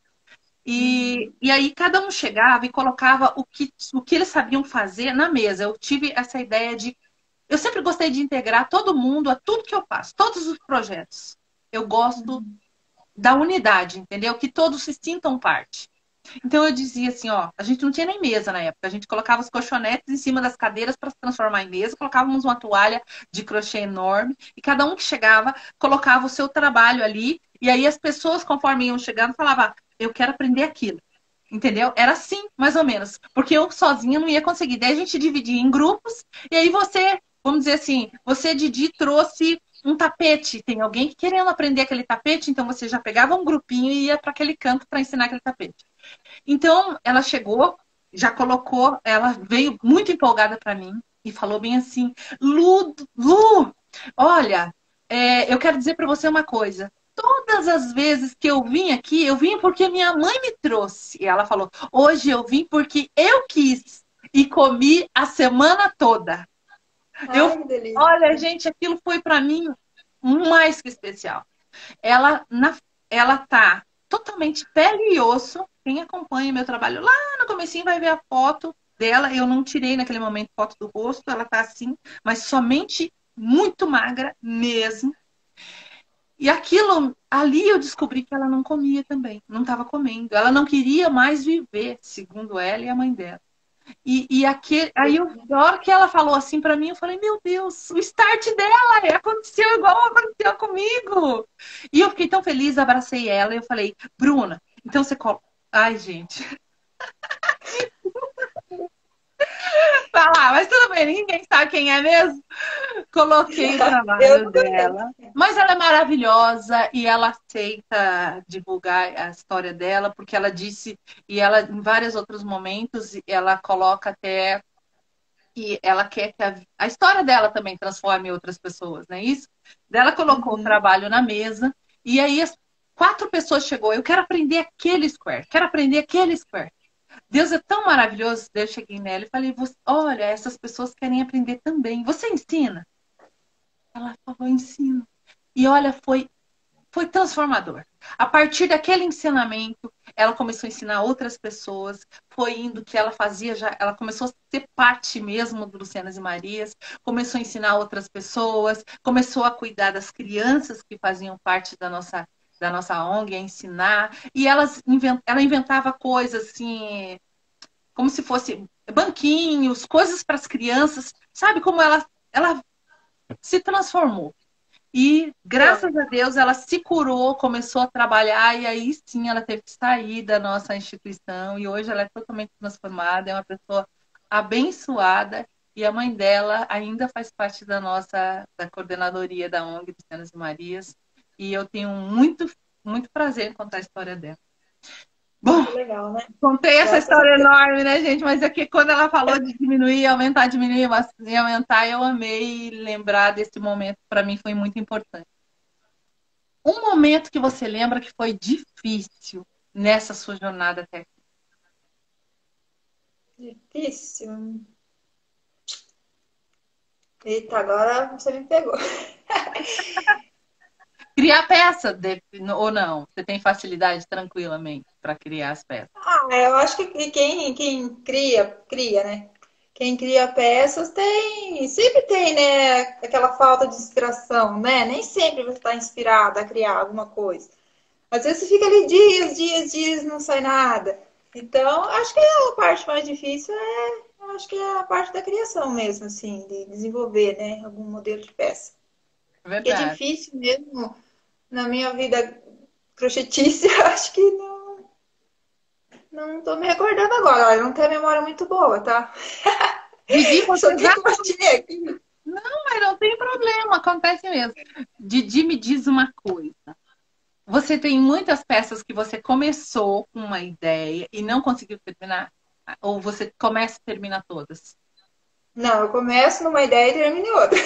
E, Uhum. e aí cada um chegava e colocava o que, o que eles sabiam fazer na mesa. Eu tive essa ideia de... Eu sempre gostei de integrar todo mundo a tudo que eu faço, todos os projetos. Eu gosto da unidade, entendeu? Que todos se sintam parte. Então eu dizia assim, ó, a gente não tinha nem mesa na época, a gente colocava os colchonetes em cima das cadeiras para se transformar em mesa, colocávamos uma toalha de crochê enorme e cada um que chegava colocava o seu trabalho ali e aí as pessoas conforme iam chegando falavam, eu quero aprender aquilo. Entendeu? Era assim, mais ou menos. Porque eu sozinha não ia conseguir. Daí a gente dividia em grupos, e aí você, vamos dizer assim, você, Didi, trouxe um tapete. Tem alguém que querendo aprender aquele tapete, então você já pegava um grupinho e ia para aquele canto para ensinar aquele tapete. Então, ela chegou, já colocou, ela veio muito empolgada para mim e falou bem assim: Lu, Lu, olha, é, eu quero dizer para você uma coisa. Todas as vezes que eu vim aqui, eu vim porque minha mãe me trouxe. E ela falou: hoje eu vim porque eu quis e comi a semana toda. Eu, Ai, que delícia. olha, gente, aquilo foi para mim mais que especial. Ela, na, ela tá totalmente pele e osso. Quem acompanha meu trabalho lá no comecinho vai ver a foto dela. Eu não tirei naquele momento foto do rosto, ela tá assim, mas somente muito magra mesmo. E aquilo, ali eu descobri que ela não comia também, não estava comendo. Ela não queria mais viver, segundo ela e a mãe dela. E, e aquele, aí, eu, na hora que ela falou assim para mim, eu falei, meu Deus, o start dela aconteceu igual aconteceu comigo. E eu fiquei tão feliz, abracei ela e eu falei, Bruna, então você coloca... Ai, gente. Vai lá, mas tudo bem, ninguém sabe quem é mesmo. Coloquei o trabalho dela. Mas ela é maravilhosa e ela aceita divulgar a história dela, porque ela disse, e ela, em vários outros momentos, ela coloca até que ela quer que a, a história dela também transforme outras pessoas, não é isso? Ela colocou uhum. o trabalho na mesa, e aí as quatro pessoas chegou, eu quero aprender aquele square, quero aprender aquele square. Deus é tão maravilhoso. Daí eu cheguei nela e falei, olha, essas pessoas querem aprender também. Você ensina? Ela falou, ensino. E olha, foi, foi transformador. A partir daquele ensinamento, ela começou a ensinar outras pessoas. Foi indo que ela fazia já, ela começou a ser parte mesmo do Lucianas e Marias, começou a ensinar outras pessoas, começou a cuidar das crianças que faziam parte da nossa da nossa O N G, a ensinar, e elas invent... ela inventava coisas assim, como se fosse banquinhos, coisas para as crianças, sabe como ela, ela se transformou. E, graças a Deus, ela se curou, começou a trabalhar, e aí sim ela teve que sair da nossa instituição, e hoje ela é totalmente transformada, é uma pessoa abençoada, e a mãe dela ainda faz parte da nossa, da coordenadoria da O N G Lucianas e Marias, e eu tenho muito, muito prazer em contar a história dela. Bom, legal, né? Contei essa história enorme, né, gente? Mas é que quando ela falou de diminuir, aumentar, diminuir e aumentar, eu amei lembrar desse momento. Para mim foi muito importante. Um momento que você lembra que foi difícil nessa sua jornada até aqui? Difícil? Eita, agora você me pegou. Criar peça, ou não? Você tem facilidade tranquilamente para criar as peças? Ah, eu acho que quem, quem cria, cria, né? Quem cria peças tem, sempre tem, né? Aquela falta de inspiração, né? Nem sempre você está inspirada a criar alguma coisa. Às vezes você fica ali dias, dias, dias, não sai nada. Então, acho que a parte mais difícil é, acho que é a parte da criação mesmo, assim, de desenvolver, né? Algum modelo de peça. Verdade. Que é difícil mesmo na minha vida crochetícia, acho que não. Não tô me recordando agora. Olha, não tenho memória muito boa, tá? Didi, você Só já... compartilhei aqui. Não, mas não tem problema, acontece mesmo. Didi, me diz uma coisa. Você tem muitas peças que você começou com uma ideia e não conseguiu terminar? Ou você começa e termina todas? Não, eu começo numa ideia e termino em outra.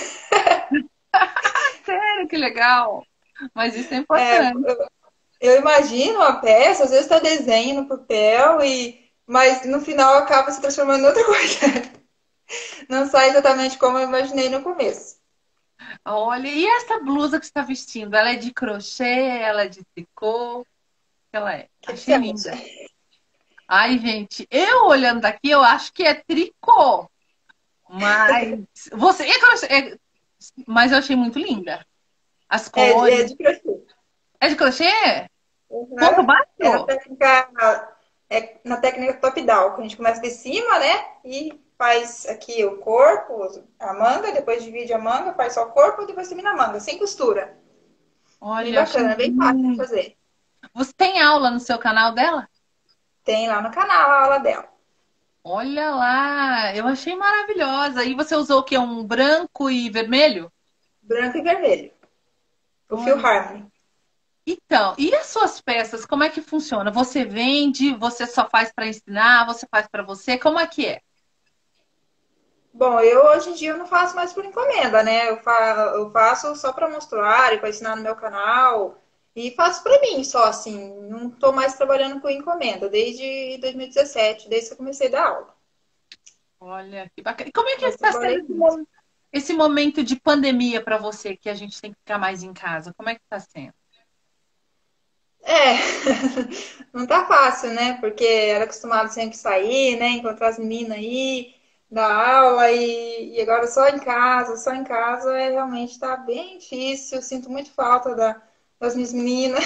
Sério, que legal. Mas isso é importante. É, eu, eu imagino a peça, às vezes está desenho no papel, e, mas no final acaba se transformando em outra coisa. Não sai exatamente como eu imaginei no começo. Olha, e essa blusa que você está vestindo? Ela é de crochê? Ela é de tricô? O que ela é? Que Achei que linda. Ai, gente, eu olhando daqui, eu acho que é tricô. Mas você é crochê, é... mas eu achei muito linda. As cores. É, é de crochê. É de crochê? Uhum. Ponto É na baixo? técnica, é na técnica top-down, que a gente começa de cima, né? E faz aqui o corpo, a manga, depois divide a manga, faz só o corpo e depois termina a manga, sem costura. Bem Olha, achei bacana, bem fácil de lindo. fazer. Você tem aula no seu canal dela? Tem lá no canal a aula dela. Olha lá, eu achei maravilhosa. E você usou o quê? Um branco e vermelho? Branco e vermelho. O fio Olha. Harmony. Então, e as suas peças, como é que funciona? Você vende, você só faz para ensinar, você faz para você? Como é que é? Bom, eu hoje em dia eu não faço mais por encomenda, né? Eu, fa eu faço só para mostrar e para ensinar no meu canal. E faço para mim só, assim. Não estou mais trabalhando com encomenda desde dois mil e dezessete, desde que eu comecei a dar aula. Olha, que bacana. E como é que Mas está sendo trabalhei esse muito. mo- esse momento de pandemia para você, que a gente tem que ficar mais em casa? Como é que está sendo? É, não tá fácil, né? Porque era acostumado sempre sair, né? Encontrar as meninas aí, dar aula e, e agora só em casa, só em casa é realmente tá bem difícil. Eu sinto muito falta da, das minhas meninas.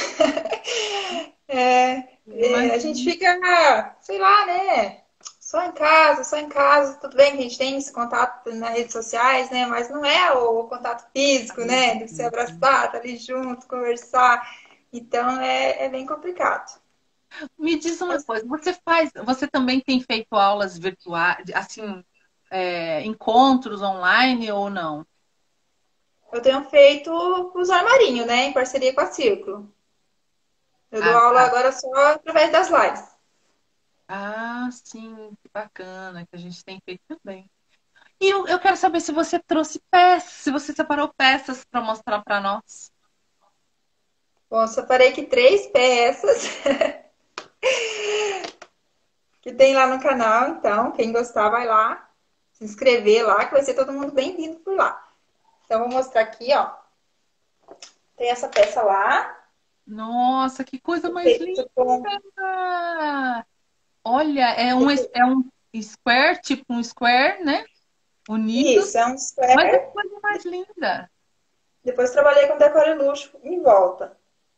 É, é, a gente Imagina. fica, sei lá, né? Só em casa, só em casa. Tudo bem que a gente tem esse contato nas redes sociais, né? Mas não é o, o contato físico, né? De se abraçar, tá ali junto, conversar. Então é, é bem complicado. Me diz uma Mas coisa, você faz, você também tem feito aulas virtuais, assim, é, encontros online ou não? eu tenho feito os armarinhos, né? Em parceria com a Círculo. Eu dou Ah, aula tá. agora só através das lives. Ah, sim, que bacana, que a gente tem feito também. E eu, eu quero saber se você trouxe peças, se você separou peças para mostrar para nós. Bom, eu separei aqui três peças que tem lá no canal, então, quem gostar vai lá, se inscrever lá, que vai ser todo mundo bem-vindo por lá. Então, vou mostrar aqui, ó. Tem essa peça lá, Nossa, que coisa mais linda! feito com. Olha, é um, es- é um square, tipo um square, né? Unido, Isso, é um mas que square. coisa mais linda! Depois trabalhei com decore luxo em volta.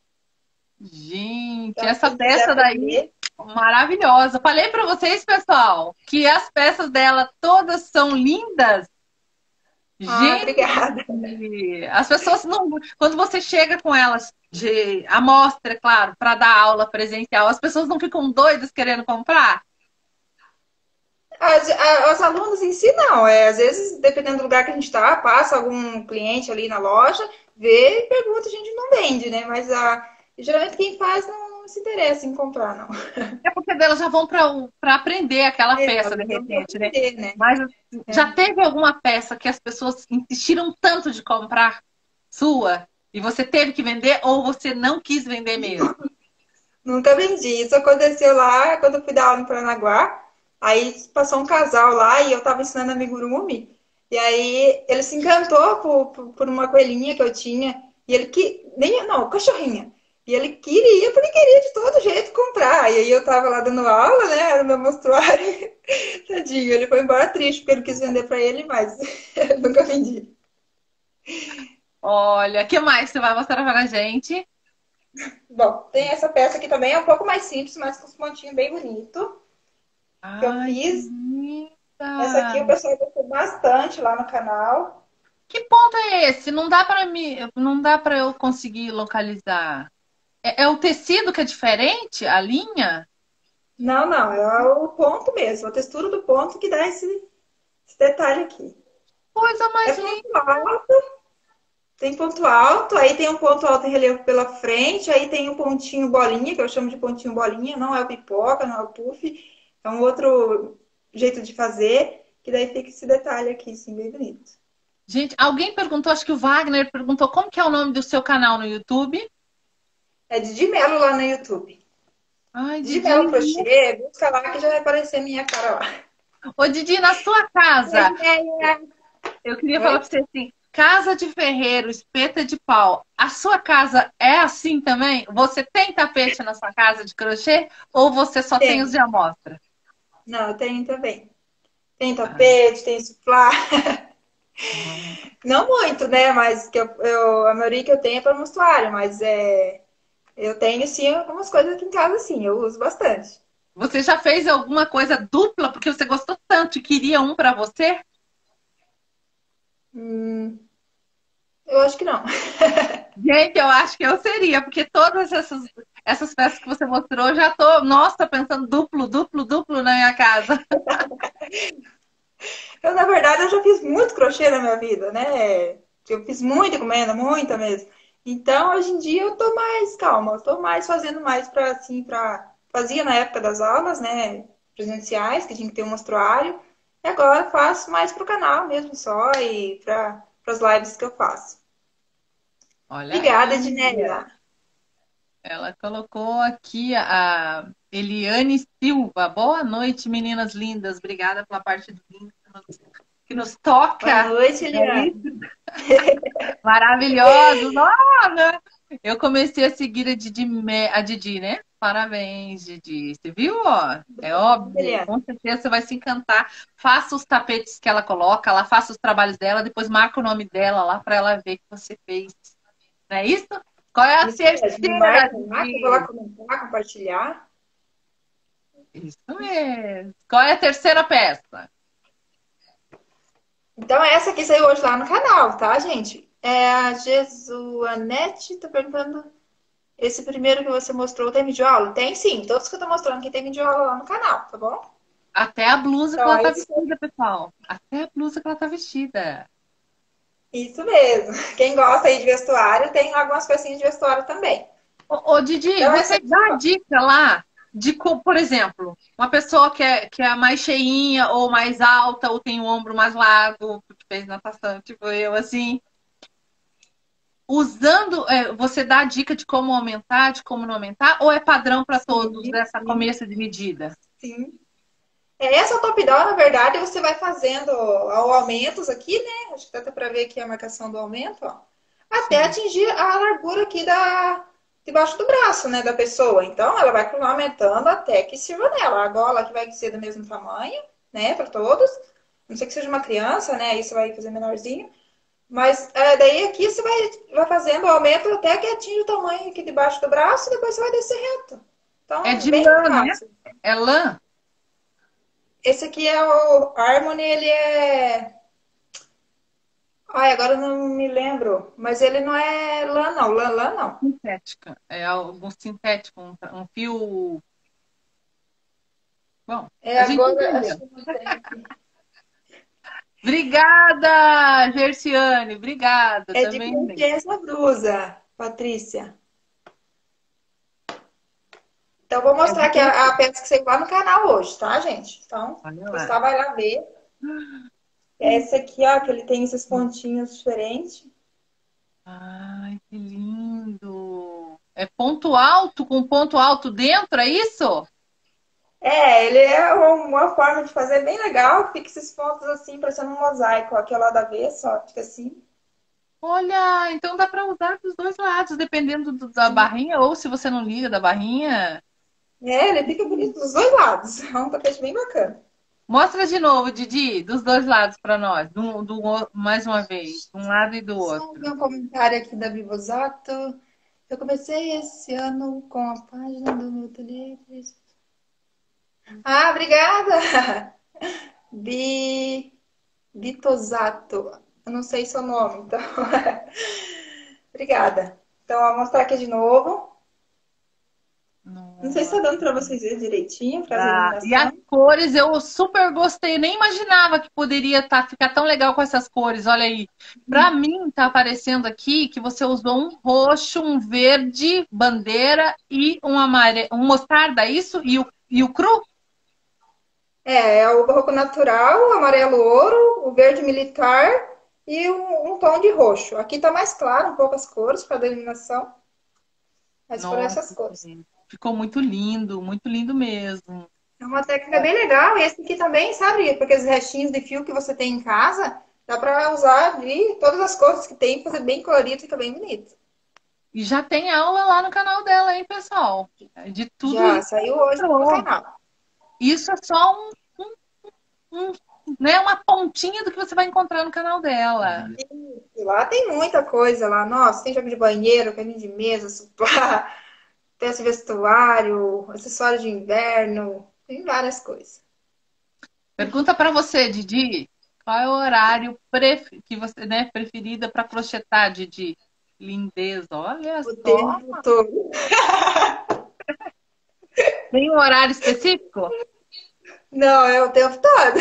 Gente, Então, essa quem quiser peça daí, fazer. maravilhosa. Falei para vocês, pessoal, que as peças dela todas são lindas. Ah, Gente, obrigada. as pessoas não. Quando você chega com elas de amostra, é claro, para dar aula presencial, as pessoas não ficam doidas querendo comprar? As, a- os alunos em si, não. É, às vezes, dependendo do lugar que a gente está, passa algum cliente ali na loja, vê e pergunta, a gente não vende, né? Mas a, geralmente quem faz não se interessa em comprar, não. É porque elas já vão para aprender aquela É, peça, de elas vão repente, né? aprender, né? Mas assim, É. já teve alguma peça que as pessoas insistiram tanto de comprar sua e você teve que vender ou você não quis vender mesmo? Nunca vendi. Isso aconteceu lá quando eu fui dar aula em Paranaguá. Aí passou um casal lá e eu estava ensinando amigurumi. E aí ele se encantou por, por, por uma coelhinha que eu tinha. E ele que. Nem, não, cachorrinha. E ele queria, porque queria de todo jeito comprar. E aí eu tava lá dando aula, né? Era o meu mostruário. Tadinho, ele foi embora triste, porque ele quis vender para ele, mas eu nunca vendi. Olha, o que mais você vai mostrar para a gente? Bom, tem essa peça aqui também, é um pouco mais simples, mas com os pontinhos bem bonito que eu Ai, que fiz. Essa aqui o linda! pessoal gostou bastante lá no canal. Que ponto é esse? Não dá para mim, não dá para eu conseguir localizar. É, é o tecido que é diferente, a linha? Não, não, é o ponto mesmo, a textura do ponto que dá esse, esse detalhe aqui. Coisa É mais ponto linda. alto, tem ponto alto, aí tem um ponto alto em relevo pela frente, aí tem um pontinho bolinha, que eu chamo de pontinho bolinha, não é o pipoca, não é o puff, é um outro jeito de fazer, que daí fica esse detalhe aqui, assim, bem bonito. Gente, alguém perguntou, acho que o Wagner perguntou como que é o nome do seu canal no YouTube? É de Didi Melo lá no YouTube. Ai, Didi Didi. Melo Crochê, busca lá que já vai aparecer minha cara lá. Ô, Didi, na sua casa, eu queria falar Oi? para você assim, casa de ferreiro, espeta de pau. A sua casa é assim também? Você tem tapete na sua casa de crochê ou você só tem os Tem. de amostra? Não, tem também. Tem Ah, tapete, tem suplá. ah. Não muito, né? Mas que eu, eu- a maioria que eu tenho é para mostruário, mas é. Eu tenho, sim, algumas coisas aqui em casa, sim, eu uso bastante. Você já fez alguma coisa dupla porque você gostou tanto e queria um para você? Hum, eu acho que não. Gente, eu acho que eu seria, porque todas essas, essas peças que você mostrou, eu já tô, nossa, pensando duplo, duplo, duplo na minha casa. Eu, na verdade, eu já fiz muito crochê na minha vida, né? Eu fiz muita encomenda, muita mesmo. Então, hoje em dia, eu tô mais calma, eu tô mais fazendo mais para assim, para fazia na época das aulas, né? Presenciais, que tinha que ter um mostruário. E agora eu faço mais pro canal mesmo só e para as lives que eu faço. Olha Obrigada, aí. Edneia. Ela colocou aqui a Eliane Silva. Boa noite, meninas lindas. Obrigada pela parte do link que nos, que nos Boa toca. noite, É Eliane. isso? Maravilhoso. Olha, eu comecei a seguir a Didi, Me- a Didi, né? Parabéns, Didi. Você viu? Ó? É óbvio. Eliane. Com certeza você vai se encantar. Faça os tapetes que ela coloca, ela faça os trabalhos dela, depois marca o nome dela lá para ela ver que você fez. Não é isso? Qual é a Isso mesmo, me terceira, marca lá que eu vou lá Didi? comentar, compartilhar. Isso mesmo. Qual é a terceira peça? Então, essa aqui saiu hoje lá no canal, tá, gente? É a Jesuanete, tô perguntando. Esse primeiro que você mostrou tem vídeo aula? Tem sim, todos que eu tô mostrando aqui tem vídeo aula lá no canal, tá bom? Até a blusa que Então, ela é tá isso, vestida, pessoal. Até a blusa que ela tá vestida. isso mesmo. Quem gosta aí de vestuário, tem algumas pecinhas de vestuário também. Ô, ô, Didi, Então, essa você aqui, dá ó. dica lá de, co- por exemplo, uma pessoa que é, que é mais cheinha ou mais alta ou tem o ombro mais largo, porque fez natação, tipo eu, assim. Usando, é, você dá dica de como aumentar, de como não aumentar, ou é padrão para todos Sim, dessa sim, começo de medida? sim. É, essa top-down, na verdade, você vai fazendo ao aumentos aqui, né? Acho que dá até pra ver aqui a marcação do aumento, ó. Até Sim. atingir a largura aqui da, debaixo do braço, né, da pessoa. Então, ela vai continuar aumentando até que sirva nela. A gola que vai ser do mesmo tamanho, né, para todos. Não sei que seja uma criança, né, aí você vai fazer menorzinho. Mas é, daí aqui você vai, vai fazendo o aumento até que atinja o tamanho aqui debaixo do braço e depois você vai descer reto. É Então, de bem lã, né? fácil. É lã? Esse aqui é o Harmony, ele é. Ai, agora eu não me lembro. Mas ele não é lã, não. Lã, lã, não. Sintética. É algum sintético, um, um fio. Bom, É a gente agora, acho entendeu. que não tem aqui. Obrigada, Gerciane. Obrigada. É de Também. crochê essa blusa, Patrícia. Então, eu vou É mostrar de aqui a, crochê. a peça que você lá no canal hoje, tá, gente? Então, Olha lá. gostar, vai lá ver. Essa aqui, ó, que ele tem esses pontinhos diferentes. Ai, que lindo. É ponto alto com ponto alto dentro, é isso? É, ele é uma forma de fazer bem legal. Fica esses pontos assim, parecendo um mosaico. Aqui ao lado da vez, ó, fica assim. Olha, então dá para usar dos dois lados, dependendo do- da barrinha, ou se você não liga da barrinha. É, ele fica bonito dos dois lados. É um tapete bem bacana. Mostra de novo, Didi, dos dois lados para nós, do, do, mais uma vez, de um lado e do Só ver outro. um comentário aqui da Bivosato. Eu comecei esse ano com a página do meu ateliê. Ah, obrigada! Bi... Bitosato. Eu não sei seu nome, então. Obrigada. Então, vou mostrar aqui de novo. Não sei se tá Nossa. dando para vocês verem direitinho, para a Ah, e as iluminação. cores eu super gostei, nem imaginava que poderia tá, ficar tão legal com essas cores. Olha aí, para mim tá aparecendo aqui que você usou um roxo, um verde, bandeira e um amarelo, um mostarda, isso? E o, e o cru? É, é o barroco natural, o amarelo ouro, o verde militar e um, um tom de roxo. Aqui tá mais claro um pouco as cores para a iluminação, mas foram Nossa, essas cores. gente, ficou muito lindo, muito lindo mesmo. É uma técnica bem legal. E esse aqui também, sabe, porque os restinhos de fio que você tem em casa, dá para usar de todas as cores que tem, fazer bem colorido, fica bem bonito. E já tem aula lá no canal dela, hein, pessoal? De tudo Já isso. saiu hoje no canal. Isso é só um, um, né, uma pontinha do que você vai encontrar no canal dela. E lá tem muita coisa lá. Nossa, tem jogo de banheiro, caminho de mesa, sofá. peço vestuário, acessório de inverno, tem várias coisas. Pergunta para você, Didi. Qual é o horário pref... que você, né, preferida para crochetar, Didi? Lindeza, olha O só. tempo todo. Tem um horário específico? Não, é o tempo todo.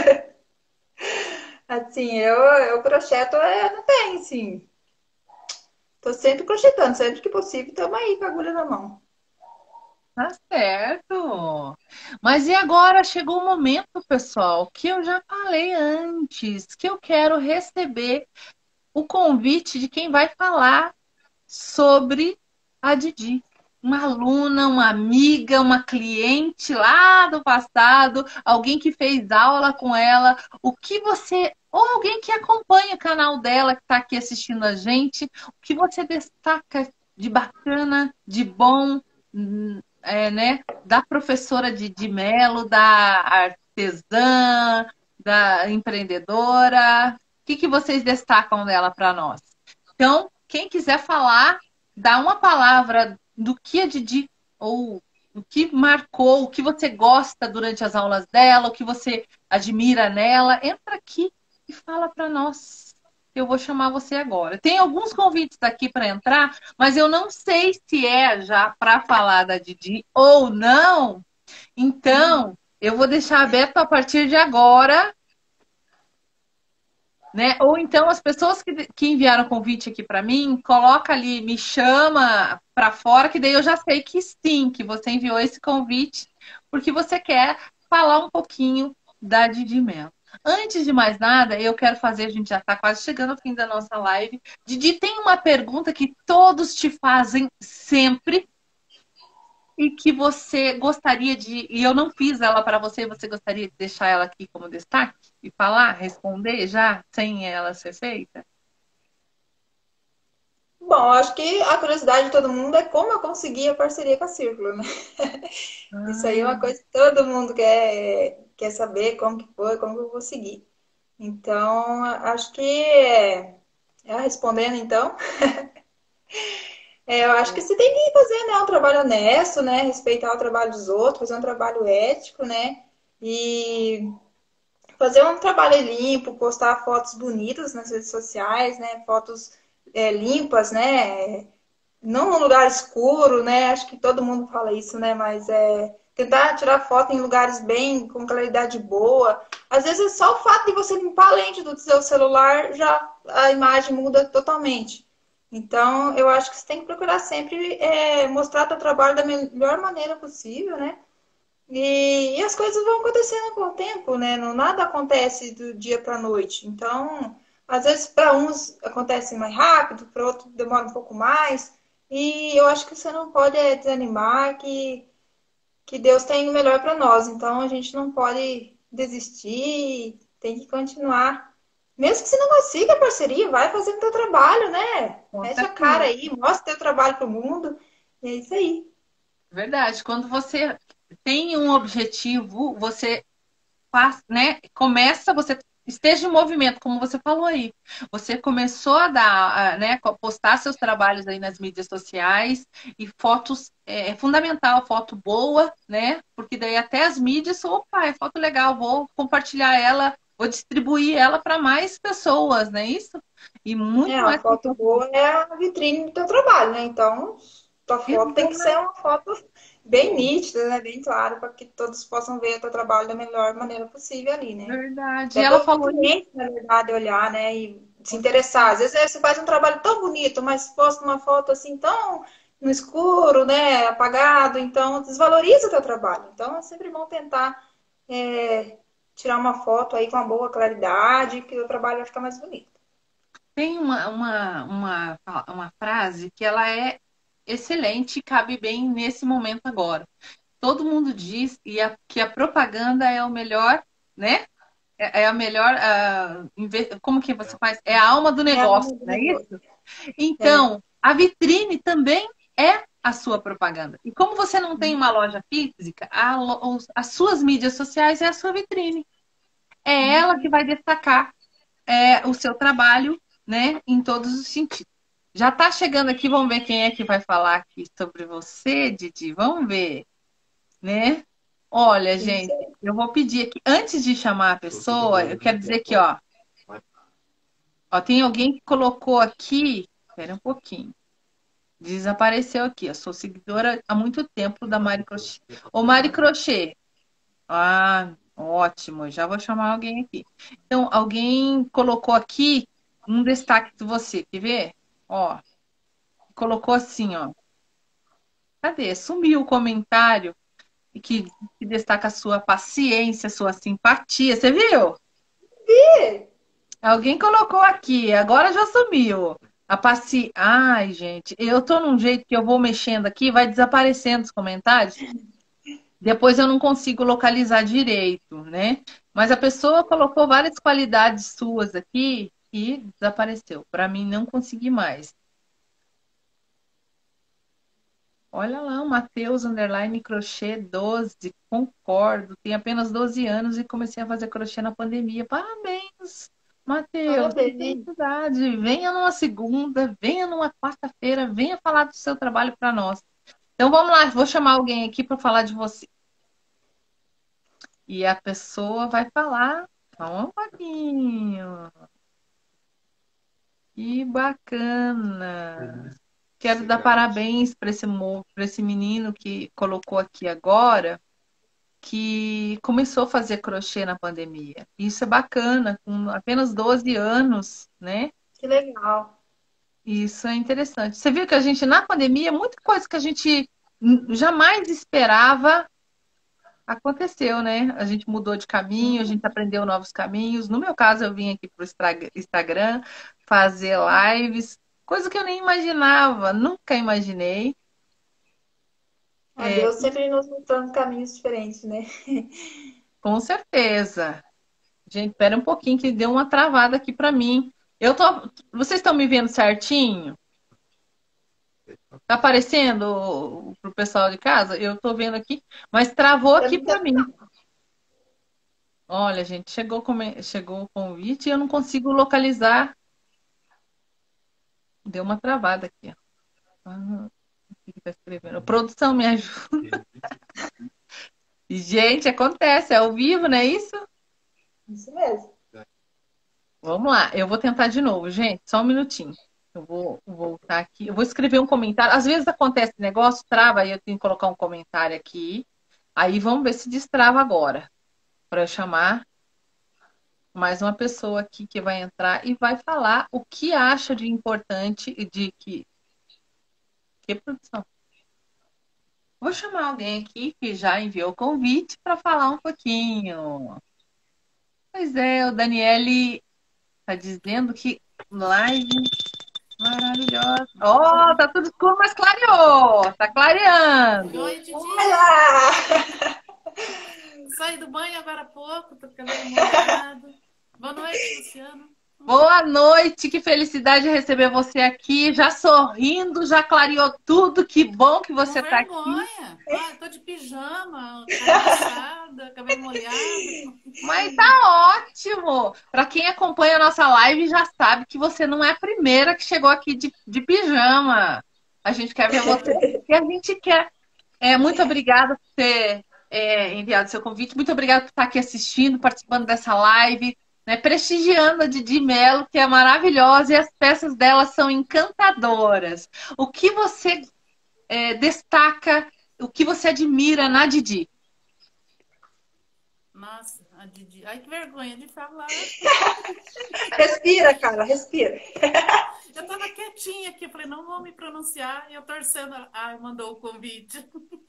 Assim, eu, eu crocheto, é, não tem, assim. Tô sempre crochetando, sempre que possível, tamo aí com a agulha na mão. Tá certo. Mas e agora chegou o momento, pessoal, que eu já falei antes, que eu quero receber o convite de quem vai falar sobre a Didi. Uma aluna, uma amiga, uma cliente lá do passado, alguém que fez aula com ela, o que você, ou alguém que acompanha o canal dela, que está aqui assistindo a gente, o que você destaca de bacana, de bom, hum, é, né, da professora Didi Mello, da artesã, da empreendedora, o que, que vocês destacam dela para nós? Então, quem quiser falar, dá uma palavra do que a Didi, ou o que marcou, o que você gosta durante as aulas dela, o que você admira nela, entra aqui e fala para nós. Eu vou chamar você agora. Tem alguns convites aqui para entrar, mas eu não sei se é já para falar da Didi ou não. Então, eu vou deixar aberto a partir de agora, né? Ou então as pessoas que, que enviaram convite aqui para mim, coloca ali, me chama para fora, que daí eu já sei que sim, que você enviou esse convite, porque você quer falar um pouquinho da Didi Mello. Antes de mais nada, eu quero fazer, a gente já está quase chegando ao fim da nossa live. Didi, tem uma pergunta que todos te fazem sempre e que você gostaria de, e eu não fiz ela para você, você gostaria de deixar ela aqui como destaque e falar, responder já, sem ela ser feita? Bom, acho que a curiosidade de todo mundo é como eu consegui a parceria com a Círculo, né? Isso aí é Ah, uma coisa que todo mundo quer, quer saber como que foi, como que eu consegui. Então, acho que, é, é, respondendo então, é, eu acho que você tem que fazer, né, um trabalho honesto, né, respeitar o trabalho dos outros, fazer um trabalho ético, né, e fazer um trabalho limpo, postar fotos bonitas nas redes sociais, né, fotos é, limpas, né, não num lugar escuro, né? Acho que todo mundo fala isso, né? Mas é tentar tirar foto em lugares bem, com claridade boa. Às vezes é só o fato de você limpar a lente do seu celular, já a imagem muda totalmente. Então, eu acho que você tem que procurar sempre é, mostrar seu trabalho da melhor maneira possível, né? E, e as coisas vão acontecendo com o tempo, né? Não nada acontece do dia para a noite. Então, às vezes para uns acontece mais rápido, para outros demora um pouco mais. E eu acho que você não pode é, desanimar, que, que Deus tem o melhor para nós. Então, a gente não pode desistir, tem que continuar. Mesmo que você não consiga a parceria, vai fazendo o teu trabalho, né? com Mete a cara certeza. aí, mostra o teu trabalho para o mundo. E é isso aí. Verdade. Quando você tem um objetivo, você faz, né? Começa, você esteja em movimento, como você falou aí. Você começou a dar, a, né, postar seus trabalhos aí nas mídias sociais e fotos é, é fundamental, foto boa, né? Porque daí até as mídias, opa, é foto legal, vou compartilhar ela, vou distribuir ela para mais pessoas, não é isso? E É, muito a mais foto pessoas. boa é a vitrine do teu trabalho, né? Então, tua foto tem que ser uma foto bem nítida, né? Bem clara, para que todos possam ver o teu trabalho da melhor maneira possível ali, né? Verdade. Até Ela para o falou isso. cliente, na verdade, olhar, né? E se Com interessar. certeza. Às vezes você faz um trabalho tão bonito, mas posta uma foto assim tão no escuro, né? Apagado, então desvaloriza o teu trabalho. Então é sempre bom tentar é, tirar uma foto aí com uma boa claridade, que o trabalho vai ficar mais bonito. Tem uma, uma, uma, uma frase que ela é excelente e cabe bem nesse momento agora. Todo mundo diz e a, que a propaganda é o melhor, né? É, é a melhor. ah, inve- como que você faz? É a alma do É a negócio, alma do não é negócio. isso? É. Então, a vitrine também é a sua propaganda. E como você não tem uma loja física, a lo- os- as suas mídias sociais é a sua vitrine. É ela que vai destacar é, o seu trabalho, né, em todos os sentidos. Já tá chegando aqui, vamos ver quem é que vai falar aqui sobre você, Didi. Vamos ver, né? Olha, Isso gente, aí. eu vou pedir aqui, antes de chamar a pessoa, eu quero dizer que, ó, ó, tem alguém que colocou aqui, espera um pouquinho, desapareceu aqui, eu sou seguidora há muito tempo da Mari Crochê. Ô, Mari Crochê, ah, ótimo, já vou chamar alguém aqui. Então, alguém colocou aqui um destaque de você, quer ver? Ó, colocou assim, ó, cadê? Sumiu o comentário que, que destaca a sua paciência, sua simpatia, você viu? Ih, Alguém colocou aqui, agora já sumiu. A paci... Ai, gente, eu tô num jeito que eu vou mexendo aqui, vai desaparecendo os comentários. Depois eu não consigo localizar direito, né? Mas a pessoa colocou várias qualidades suas aqui e desapareceu. Para mim, não consegui mais. Olha lá, o Matheus, underline, crochê doze. Concordo. Tenho apenas doze anos e comecei a fazer crochê na pandemia. Parabéns, Matheus. Que parabéns. felicidade. Venha numa segunda, venha numa quarta-feira, venha falar do seu trabalho para nós. Então vamos lá, vou chamar alguém aqui para falar de você. E a pessoa vai falar só um pouquinho. Que bacana. Quero dar parabéns para esse, mo- pra esse menino que colocou aqui agora, que começou a fazer crochê na pandemia. Isso é bacana, com apenas doze anos, né? Que legal. Isso é interessante. Você viu que a gente, na pandemia, muita coisa que a gente hum, jamais esperava aconteceu, né? A gente mudou de caminho, a gente aprendeu novos caminhos. No meu caso, eu vim aqui para o Instagram fazer lives, coisa que eu nem imaginava, nunca imaginei. A É, Deus sempre nos mostrando caminhos diferentes, né? com certeza. Gente, espera um pouquinho que deu uma travada aqui para mim. Eu tô, vocês estão me vendo certinho? Tá aparecendo pro pessoal de casa? Eu tô vendo aqui, mas travou Pra aqui mim tá para mim. Olha, gente, chegou, come- chegou o convite e eu não consigo localizar. Deu uma travada aqui, ó. Ah, o que que tá escrevendo? Produção, me ajuda. Gente, acontece, é ao vivo, não é isso? isso mesmo. Vamos lá, eu vou tentar de novo, gente, só um minutinho. Eu vou voltar aqui, eu vou escrever um comentário. Às vezes acontece negócio, trava, aí eu tenho que colocar um comentário aqui. Aí vamos ver se destrava agora, para eu chamar mais uma pessoa aqui que vai entrar e vai falar o que acha de importante e de que. Que produção? Vou chamar alguém aqui que já enviou o convite para falar um pouquinho. Pois é, o Daniele está dizendo que live maravilhosa. Ó, oh, tá tudo escuro, mas clareou. Tá clareando. Oi, Didi. Olha! Saí do banho agora há pouco, tô com o cabelo molhado. Boa noite, Luciano. Boa noite, que felicidade receber você aqui, já sorrindo, já clareou tudo. Que bom que Com você está aqui. vergonha. Ah, eu tô de pijama, cara amassada, cabelo molhado. Mas tá ótimo! Para quem acompanha a nossa live já sabe que você não é a primeira que chegou aqui de, de pijama. A gente quer ver você. E a gente quer. É, muito obrigada por ter é, enviado seu convite. Muito obrigada por estar aqui assistindo, participando dessa live, né, prestigiando a Didi Mello, que é maravilhosa e as peças dela são encantadoras. O que você é, destaca, o que você admira na Didi? Nossa, a Didi. Ai, que vergonha de falar. Respira, cara, respira. Eu tava quietinha aqui, eu falei, não vou me pronunciar. E eu torcendo. Ai, mandou o convite.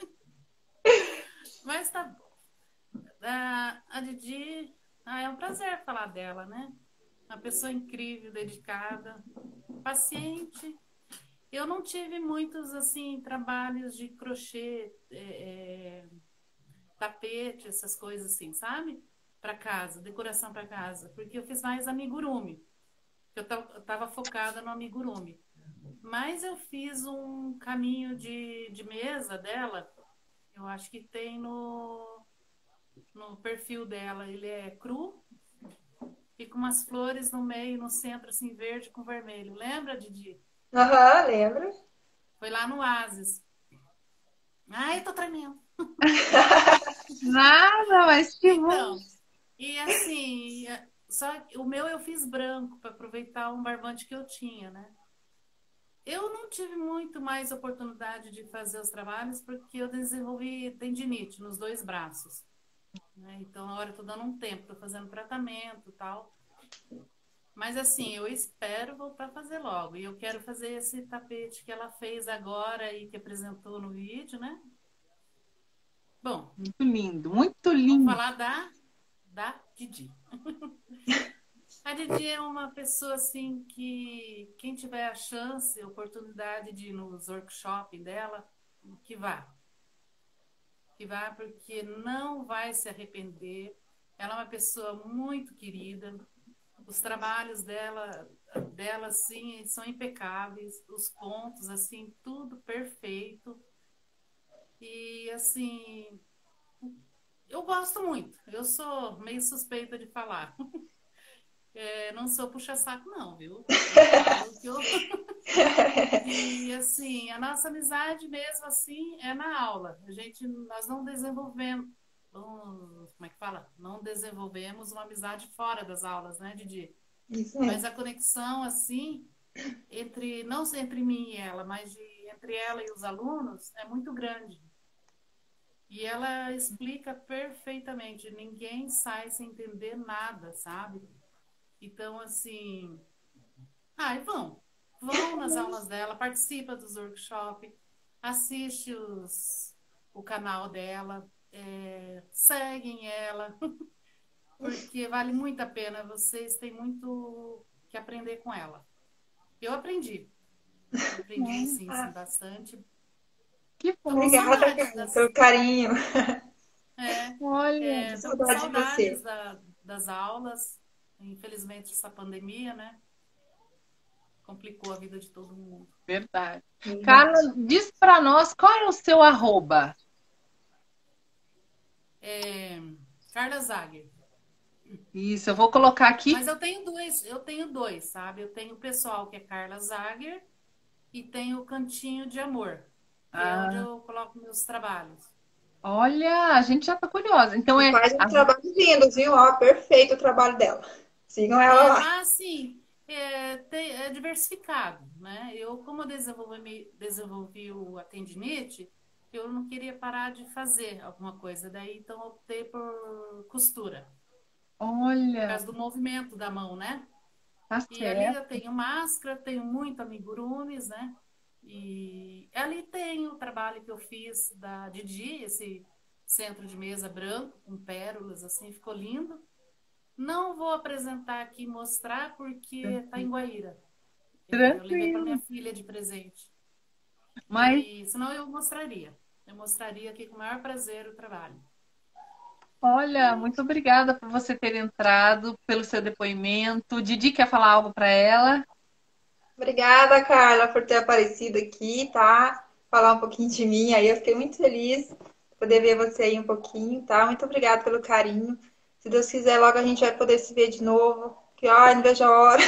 Mas tá bom. Ah, a Didi. Ah, é um prazer falar dela, né? Uma pessoa incrível, dedicada, paciente. Eu não tive muitos assim trabalhos de crochê, é, é, tapete, essas coisas assim, sabe? Para casa, decoração para casa, porque eu fiz mais amigurumi. Eu estava focada no amigurumi. Mas eu fiz um caminho de, de mesa dela, eu acho que tem no, no perfil dela. Ele é cru e com umas flores no meio, no centro, assim, verde com vermelho. Lembra, Didi? Aham, lembro. Foi lá no Oasis. Ai, eu tô tremendo. Nada, mas que bom. Então, e assim, é- só que o meu eu fiz branco para aproveitar um barbante que eu tinha, né? Eu não tive muito mais oportunidade de fazer os trabalhos porque eu desenvolvi tendinite nos dois braços, né? Então, agora eu tô dando um tempo, tô fazendo tratamento e tal. Mas assim, eu espero voltar a fazer logo. E eu quero fazer esse tapete que ela fez agora e que apresentou no vídeo, né? Bom, Muito lindo, muito vamos lindo. falar da, da Didi. A Didi é uma pessoa assim que quem tiver a chance, a oportunidade de ir nos workshops dela, que vá. Que vá porque não vai se arrepender. Ela é uma pessoa muito querida. Os trabalhos dela, dela assim, são impecáveis. Os pontos, assim, tudo perfeito. E assim, eu gosto muito. Eu sou meio suspeita de falar. É, não sou puxa-saco, não, viu? Eu falo que eu. E assim, a nossa amizade mesmo assim é na aula. A gente, nós não desenvolvemos, não- como é que fala? Não desenvolvemos uma amizade fora das aulas, né, Didi? Isso Mas mesmo. a conexão assim entre, não só entre mim e ela, mas de, entre ela e os alunos é muito grande. E ela explica perfeitamente. Ninguém sai sem entender nada, sabe? Então, assim, ai, vão. Vão nas aulas dela, participa dos workshops, assiste os, o canal dela, é, seguem ela, porque vale muito a pena. Vocês têm muito que aprender com ela. Eu aprendi. Eu aprendi, sim, sim, Ah, bastante. Que Tô com bom. obrigada, saudades Carla, das. pelo carinho. É, Olha, Que é, tô com saudade de você. saudades da, das aulas. Infelizmente, essa pandemia, né? Complicou a vida de todo mundo. verdade. Carla, Verdade. diz para nós qual é o seu arroba. É, Carla Zager. Isso, eu vou colocar aqui. Mas eu tenho dois, eu tenho dois, sabe? Eu tenho o pessoal que é Carla Zager e tenho o Cantinho de Amor, que é onde Ah, eu coloco meus trabalhos. olha, a gente já tá curiosa. Então E é. faz um a- trabalho lindo, viu? Ó, perfeito o trabalho dela. Sigam ela É, lá. lá, assim, é, tem- é diversificado, né? Eu, como eu desenvolvi, desenvolvi o a tendinite, eu não queria parar de fazer alguma coisa. Daí, então, eu optei por costura, por Olha, causa do movimento da mão, né? tá E ali eu certo. tenho máscara, tenho muito amigurumis, né? E ali tem o trabalho que eu fiz da Didi, esse centro de mesa branco, com pérolas, assim, ficou lindo. Não vou apresentar aqui e mostrar porque tá em Guaíra. É, eu levei para minha Tranquilo. filha de presente. Mas E senão eu mostraria. Eu mostraria aqui com o maior prazer o trabalho. olha, muito obrigada por você ter entrado, pelo seu depoimento. Didi quer falar algo para ela? Obrigada, Carla, por ter aparecido aqui, tá? Falar um pouquinho de mim. Aí eu fiquei muito feliz de poder ver você aí um pouquinho, tá? Muito obrigada pelo carinho. Se Deus quiser, logo a gente vai poder se ver de novo. Que, ai, não vejo a hora.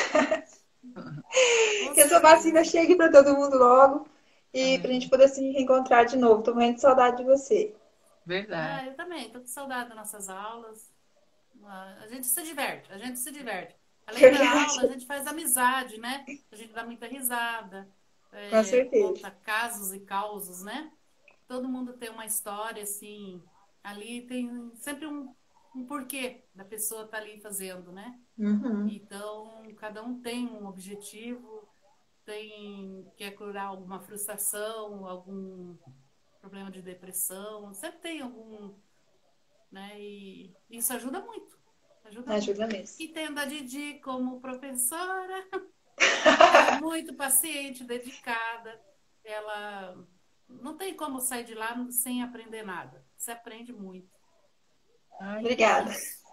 Com Que essa vacina certeza. chegue para todo mundo logo e pra É, gente poder se reencontrar de novo. Tô morrendo de saudade de você. verdade. Ah, eu também, tô com saudade das nossas aulas. Ah, a gente se diverte, a gente se diverte. Além da aula, a Verdade. gente faz amizade, né? A gente dá muita risada, Com é, certeza. conta casos e causos, né? Todo mundo tem uma história, assim, ali tem sempre um, um porquê da pessoa estar ali fazendo, né? Uhum. Então, cada um tem um objetivo, tem, quer curar alguma frustração, algum problema de depressão, sempre tem algum, né? E isso ajuda muito, ajuda muito. Ajuda mesmo. E tendo a Didi como professora, ela é muito paciente, dedicada, ela não tem como sair de lá sem aprender nada. Você aprende muito. Ai, E é Obrigada. isso.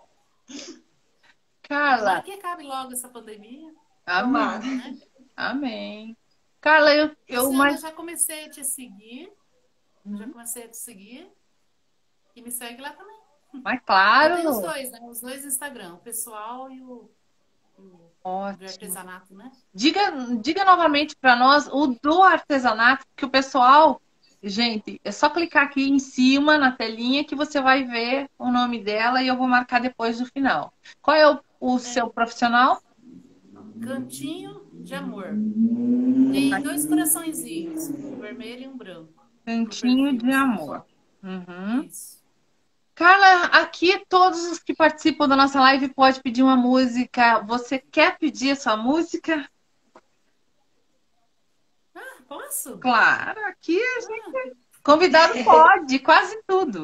Tomara Carla, que acabe logo essa pandemia, Tomara. amém, né? amém. Carla, eu, eu Luciana, mais. eu já comecei a te seguir, eu já comecei a te seguir e me segue lá também. Mas Eu tenho os claro, dois, né? Os dois Instagram, o pessoal e o, o- de Ótimo. artesanato, né? Diga, diga novamente para nós o do artesanato, que o pessoal, gente, é só clicar aqui em cima na telinha que você vai ver o nome dela e eu vou marcar depois do final. Qual é o, o seu profissional? Cantinho de Amor. Tem dois coraçõezinhos, um vermelho e um branco. No Cantinho perfil, de assim. Amor. Uhum. Isso. Carla, aqui todos os que participam da nossa live podem pedir uma música. Você quer pedir a sua música? Ah, posso? Claro, aqui a Ah, gente... Convidado pode, quase tudo.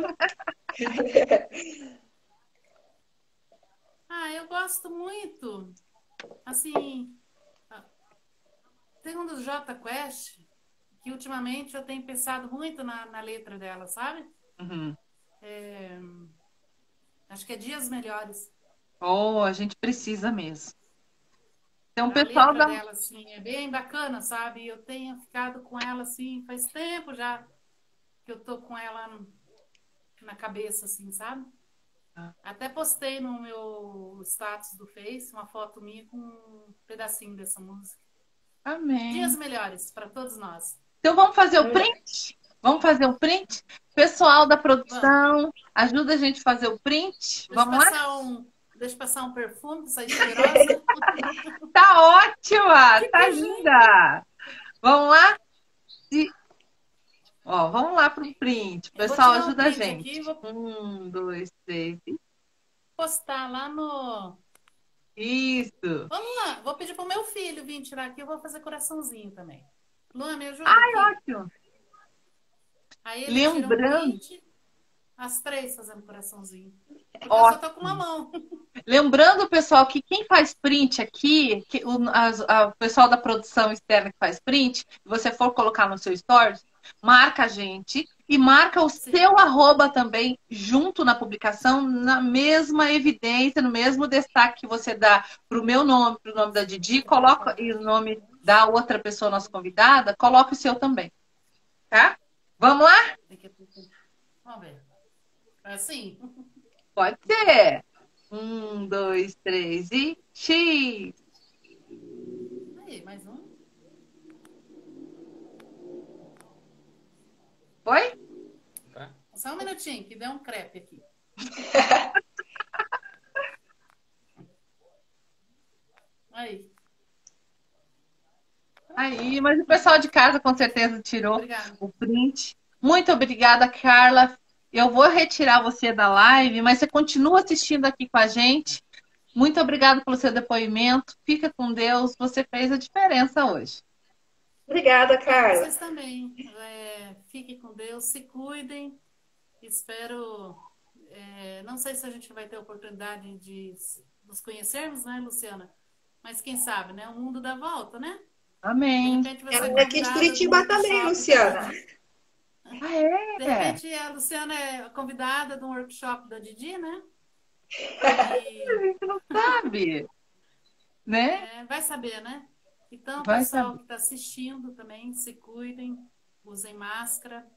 ah, eu gosto muito. Assim, ah, tem um do Jota Quest, que ultimamente eu tenho pensado muito na, na letra dela, sabe? Uhum. É, acho que é Dias Melhores. Oh, a gente precisa mesmo. Então, o A pessoal letra da... dela, assim, é bem bacana, sabe? Eu tenho ficado com ela, assim, faz tempo já que eu tô com ela no- na cabeça, assim, sabe? Até postei no meu status do Face uma foto minha com um pedacinho dessa música. Amém. Dias melhores para todos nós. Então, vamos fazer o print? Vamos fazer o print? Pessoal da produção, ajuda a gente a fazer o print. Deixa eu Vamos lá? passar um, deixa eu passar um perfume, que sai cheirosa. Tá ótima, Que tá que linda. Vamos lá? E... Ó, vamos lá pro print. Eu vou Pessoal, tirar um ajuda a print gente. aqui e vou Um, dois, três. e- postar lá no. Isso. Vamos lá, vou pedir pro meu filho vir tirar aqui, eu vou fazer coraçãozinho também. Luan, me ajuda Ai, aqui. ótimo. Aí ele tira um Lembrando, print, as três fazendo coraçãozinho. Porque eu ó, só tô com uma mão. lembrando, pessoal, que quem faz print aqui, que o, as- a- o pessoal da produção externa que faz print, se você for colocar no seu stories, marca a gente e marca o Sim. seu arroba também junto na publicação, na mesma evidência, no mesmo destaque que você dá para o meu nome, para o nome da Didi, coloca e o nome da outra pessoa, nossa convidada, coloca o seu também. Tá? Vamos lá? Daqui a pouco. Vamos ver. Assim? Pode ser. Um, dois, três e X. Aí, mais um. Foi? Só um minutinho, que deu um crepe aqui. Aí. Aí, mas o pessoal de casa com certeza tirou Obrigada. o print. Muito obrigada, Carla. Eu vou retirar você da live, mas você continua assistindo aqui com a gente. Muito obrigada pelo seu depoimento. Fica com Deus. Você fez a diferença hoje. Obrigada, Carla. Vocês também. É, fiquem com Deus, se cuidem. Espero. É, não sei se a gente vai ter a oportunidade de nos conhecermos, né, Luciana? Mas quem sabe, né? O mundo dá volta, né? De Amém. repente você É aqui de Curitiba também, Luciana. Ah, é? De repente a Luciana é convidada de um workshop da Didi, né? A E, gente não sabe, né? é, vai saber, né? Então, Vai pessoal saber. que está assistindo também, se cuidem, usem máscara,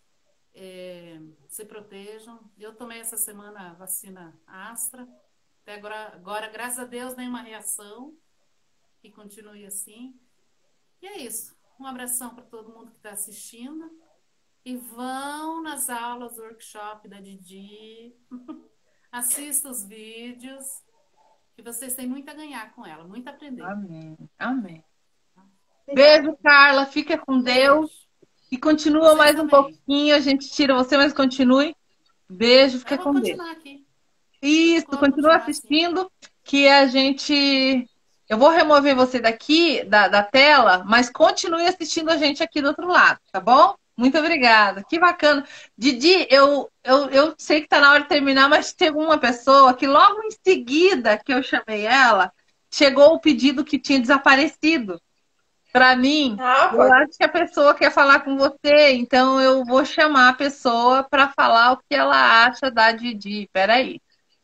é, se protejam. Eu tomei essa semana a vacina Astra. Até agora, agora, graças a Deus, nenhuma reação. E continue assim. E é isso. Um abração para todo mundo que está assistindo. E vão nas aulas do workshop da Didi. Assista os vídeos. Que vocês têm muito a ganhar com ela, muito a aprender. Amém. Amém. Beijo, Carla. Fica com Deus. Beijo. E continua Vocês mais um também. pouquinho. A gente tira você, mas continue. Beijo, fica Eu vou com Deus. continuar aqui. Isso, Vou continua continuar assim. assistindo, que a gente. Eu vou remover você daqui, da, da tela, mas continue assistindo a gente aqui do outro lado, tá bom? Muito obrigada, que bacana. Didi, eu, eu, eu sei que tá na hora de terminar, mas tem uma pessoa que logo em seguida que eu chamei ela, chegou o pedido que tinha desaparecido. Para mim, Ah, eu pode. acho que a pessoa quer falar com você, então eu vou chamar a pessoa para falar o que ela acha da Didi. Peraí.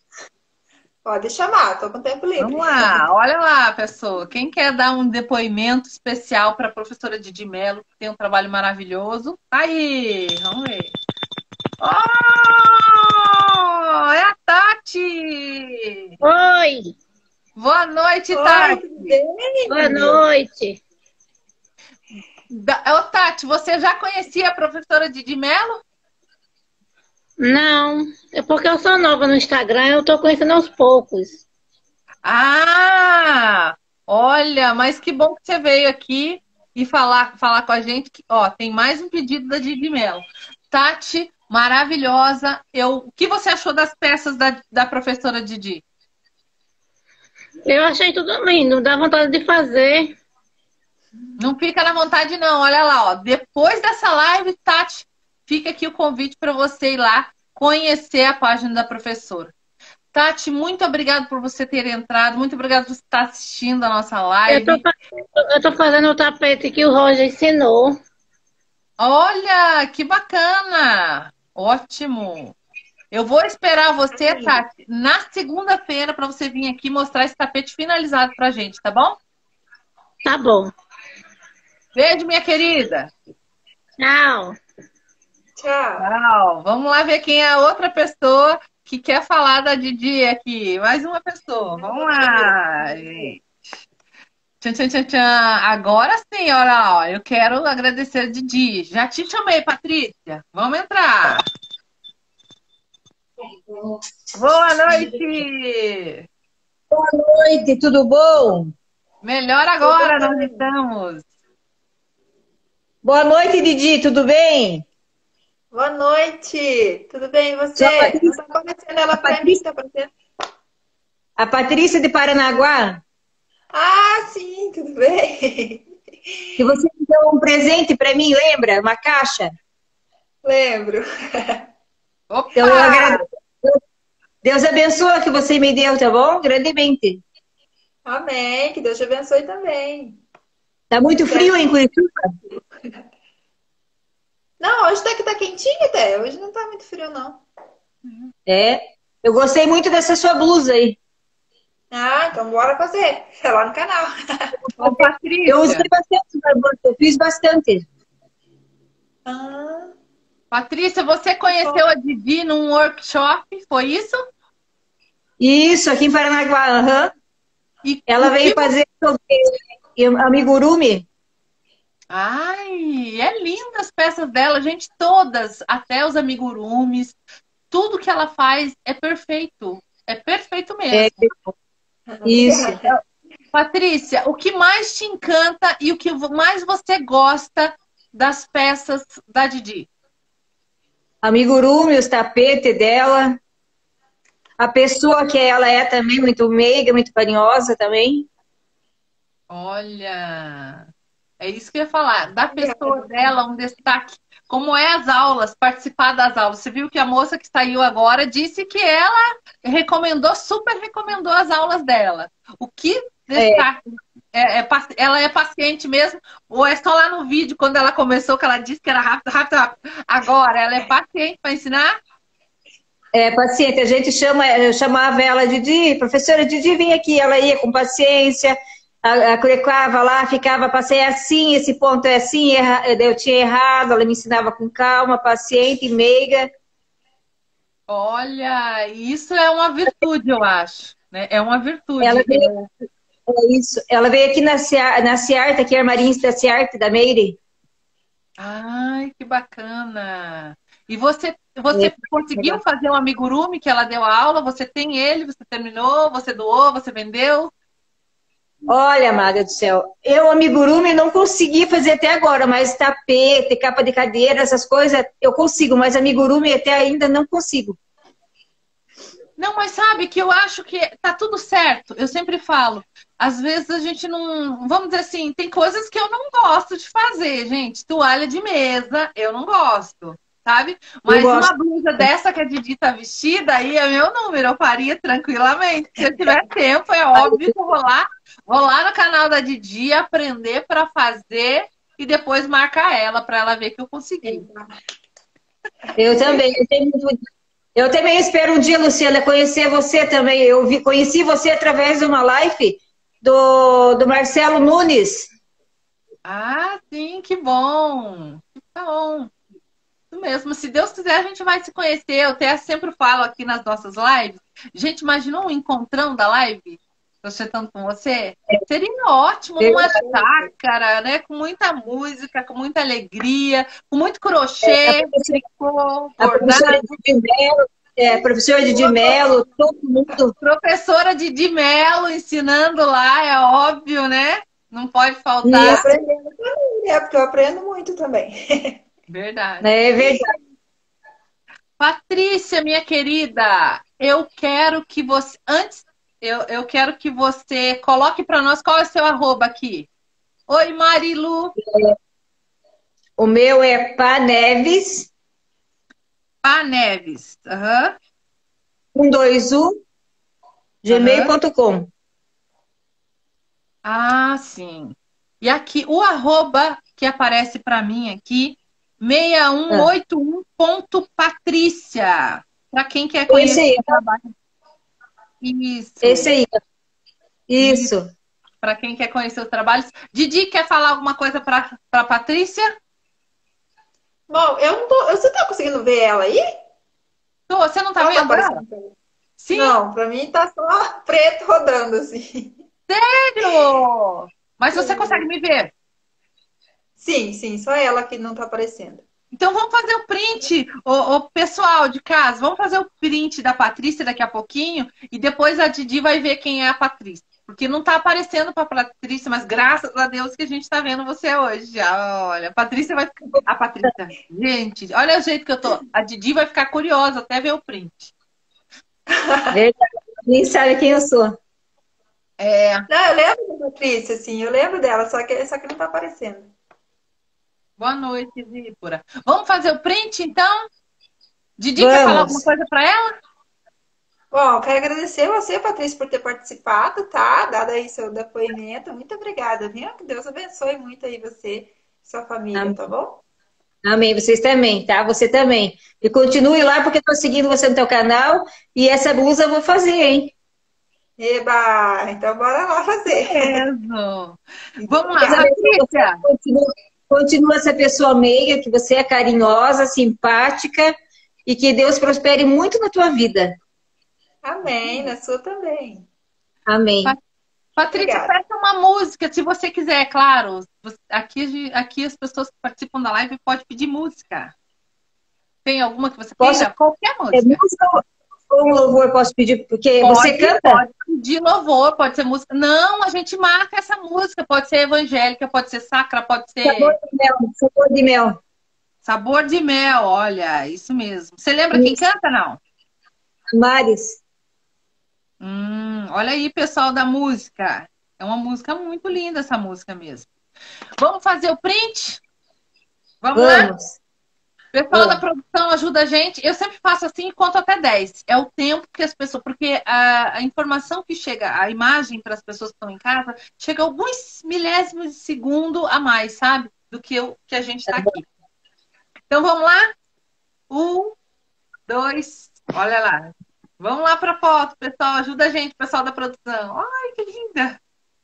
Pode chamar, tô com tempo livre. Vamos lá, olha lá, pessoa. Quem quer dar um depoimento especial para a professora Didi Mello, que tem um trabalho maravilhoso? Aí, vamos ver. Oh, é a Tati! Oi! Boa Boa noite, Oi, Tati. tudo bem? Boa noite. Da- Ô, Tati, você já conhecia a professora Didi Mello? Não, é porque eu sou nova no Instagram, eu tô conhecendo aos poucos. Ah, olha, mas que bom que você veio aqui e falar, falar com a gente. Que, ó, tem mais um pedido da Didi Mello. Tati, maravilhosa. Eu, o que você achou das peças da, da professora Didi? Eu achei tudo lindo, dá vontade de fazer. Não fica na vontade, não. Olha lá, ó. Depois dessa live, Tati, fica aqui o convite para você ir lá conhecer a página da professora. Tati, muito obrigada por você ter entrado. Muito obrigada por estar assistindo a nossa Eu tô, live. fa- eu tô fazendo o tapete que o Roger ensinou. Olha, que bacana! Ótimo! Eu vou esperar você, Tati, na segunda-feira para você vir aqui mostrar esse tapete finalizado pra gente, tá bom? Tá bom. Beijo, minha querida! Tchau. Tchau. Tchau! Vamos lá ver quem é a outra pessoa que quer falar da Didi aqui. Mais uma pessoa. Vamos lá, gente. Tchan, tchan, tchan, tchan. Agora sim, olha lá, ó. Eu quero agradecer a Didi. Já te chamei, Patrícia. Vamos entrar. Boa noite! Boa noite, tudo bom? Melhor agora, nós estamos. Boa noite, Didi, tudo bem? Boa noite. Tudo bem, e Sou a você? Não Patrícia, está aparecendo ela a para mim, Patrícia, tá aparecendo? a Patrícia de Paranaguá, Ah, sim, tudo bem. que você me deu um presente para mim, lembra? Uma caixa. Lembro. Então, eu Opa! agradeço. Deus abençoe que você me deu, tá bom? Grandemente. Amém. Que Deus te abençoe também. Tá muito frio em Curitiba? Não, hoje tá que tá quentinho até. Hoje não tá muito frio, não. É. Eu gostei muito dessa sua blusa aí. Ah, então bora fazer. É lá no canal. Ô, Eu Patrícia, usei bastante, eu fiz bastante. Ah, Patrícia, você conheceu a Didi num workshop, foi isso? Isso, aqui em Paranaguá, aham. E Ela o veio que fazer sobre amigurumi. Ai, é linda as peças dela, gente, todas, até os amigurumis, tudo que ela faz é perfeito, é perfeito É, mesmo. isso. obrigada. Patrícia, o que mais te encanta e o que mais você gosta das peças da Didi? Amigurumi, os tapetes dela. A pessoa que ela é também, muito meiga, muito carinhosa também. Olha, é isso que eu ia falar, da pessoa dela, um destaque, como é as aulas, participar das aulas. Você viu que a moça que saiu agora disse que ela recomendou, super recomendou as aulas dela. O que destaque? É, é, paci- ela é paciente mesmo? Ou é só lá no vídeo, quando ela começou, que ela disse que era rápido, rápido, rápido. Agora, ela é paciente para ensinar? É, paciente, a gente chama, eu chamava ela Didi, professora Didi, vem aqui. Ela ia com paciência, a, a clicava lá, ficava, passei assim, esse ponto é assim, erra, eu tinha errado, ela me ensinava com calma, paciente, meiga. Olha, isso é uma virtude, eu acho, né? É uma virtude. Ela veio, é isso, ela veio aqui na, Cia- na Ciarte, aqui, Armarinhos da Ciarte, da Meire. Ai, que bacana! E você, você conseguiu fazer um amigurumi que ela deu a aula? Você tem ele? Você terminou? Você doou? Você vendeu? Olha, Maga do céu, eu amigurumi não consegui fazer até agora, mas tapete, capa de cadeira, essas coisas eu consigo, mas amigurumi até ainda não consigo. Não, mas sabe que eu acho que tá tudo certo. Eu sempre falo, às vezes a gente não, vamos dizer assim, tem coisas que eu não gosto de fazer, gente. Toalha de mesa, eu não gosto, sabe? Mas gosto. uma blusa dessa que a Didi tá vestida, aí é meu número, eu faria tranquilamente. Se eu tiver tempo, é óbvio que eu vou lá, vou lá no canal da Didi aprender para fazer e depois marcar ela para ela ver que eu consegui. Eu também, eu tenho muito- eu também espero um dia, Luciana, conhecer você também. Eu vi, conheci você através de uma live do, do Marcelo Nunes. Ah, sim, que bom. Que bom. Isso mesmo. Se Deus quiser, a gente vai se conhecer. Eu até sempre falo aqui nas nossas lives. Gente, imaginou um encontrão da live? Crochetando com você? Seria ótimo, Eu- uma chácara, né? Com muita música, com muita alegria, com muito crochê, tricô, A professora bordado. de Mello, é, a professora de Mello, todo mundo. Professora Didi Mello ensinando lá, é óbvio, né? Não pode E faltar. Isso, aprendendo também, né? Porque eu aprendo muito também. Verdade. é verdade. Patrícia, minha querida, eu quero que você, antes, eu, eu quero que você coloque para nós qual é o seu arroba aqui. Oi, Marilu. O meu é Paneves, Pá Neves. Aham. um dois um, gmail ponto com. Ah, sim. E aqui, o arroba que aparece para mim aqui, seis um oito um ponto Patrícia. Para quem quer Esse conhecer aí, o trabalho. Isso. esse aí. Isso. Para quem quer conhecer os trabalhos. Didi, quer falar alguma coisa para para Patrícia? Bom, eu não tô. Você tá conseguindo ver ela aí? Tô, você não tá Ela tá vendo ela? aparecendo pra mim? Sim, Não, pra mim tá só preto rodando assim. sério? Mas você consegue me ver? Sim, sim, só ela que não tá aparecendo. Então vamos fazer o print, o, o pessoal de casa, vamos fazer o print da Patrícia daqui a pouquinho e depois a Didi vai ver quem é a Patrícia. Porque não tá aparecendo pra Patrícia, mas graças a Deus que a gente tá vendo você hoje. Já, olha, a Patrícia vai ficar. A Patrícia, gente, olha o jeito que eu tô. A Didi vai ficar curiosa até ver o print. Verdade. Nem sabe quem eu sou. É. Não, eu lembro da Patrícia, sim, eu lembro dela, só que, só que não tá aparecendo. Boa noite, Zípora. Vamos fazer o print, então? Didi quer falar alguma Vamos. coisa pra ela? Bom, eu quero agradecer você, Patrícia, por ter participado, tá? Dado aí seu depoimento. Muito obrigada, viu? Que Deus abençoe muito aí você e sua família, Amém. tá bom? Amém. Vocês também, tá? Você também. E continue lá, porque eu tô seguindo você no teu canal. E essa blusa eu vou fazer, hein? Eba! Então bora lá fazer. Mesmo. Vamos lá, Deus abençoe você. Patrícia. Continua, continua essa pessoa meiga, que você é carinhosa, simpática. E que Deus prospere muito na tua vida. Amém, na sua também. Amém. Patrícia, Obrigada. peça uma música, se você quiser, é claro. Aqui, aqui as pessoas que participam da live podem pedir música. Tem alguma que você Posso- queira? Qualquer É música. música ou um louvor posso pedir? Porque Pode, você canta? pode pedir louvor, pode ser música. Não, a gente marca essa música. Pode ser evangélica, pode ser sacra, pode ser Sabor de mel. Sabor de mel. sabor de mel. Olha, isso mesmo. Você lembra quem Isso. canta, não? Mares. Hum, olha aí, pessoal da música. É uma música muito linda, essa música mesmo. Vamos fazer o print? Vamos lá? Vamos. Pessoal da Vamos. produção ajuda a gente. Eu sempre faço assim e conto até dez. É o tempo que as pessoas. Porque a, a informação que chega, a imagem para as pessoas que estão em casa, chega alguns milésimos de segundo a mais, sabe? Do que, eu, que a gente está aqui. Então vamos lá? Um, dois, olha lá. Vamos lá para a foto, pessoal. Ajuda a gente, pessoal da produção. Ai, que linda!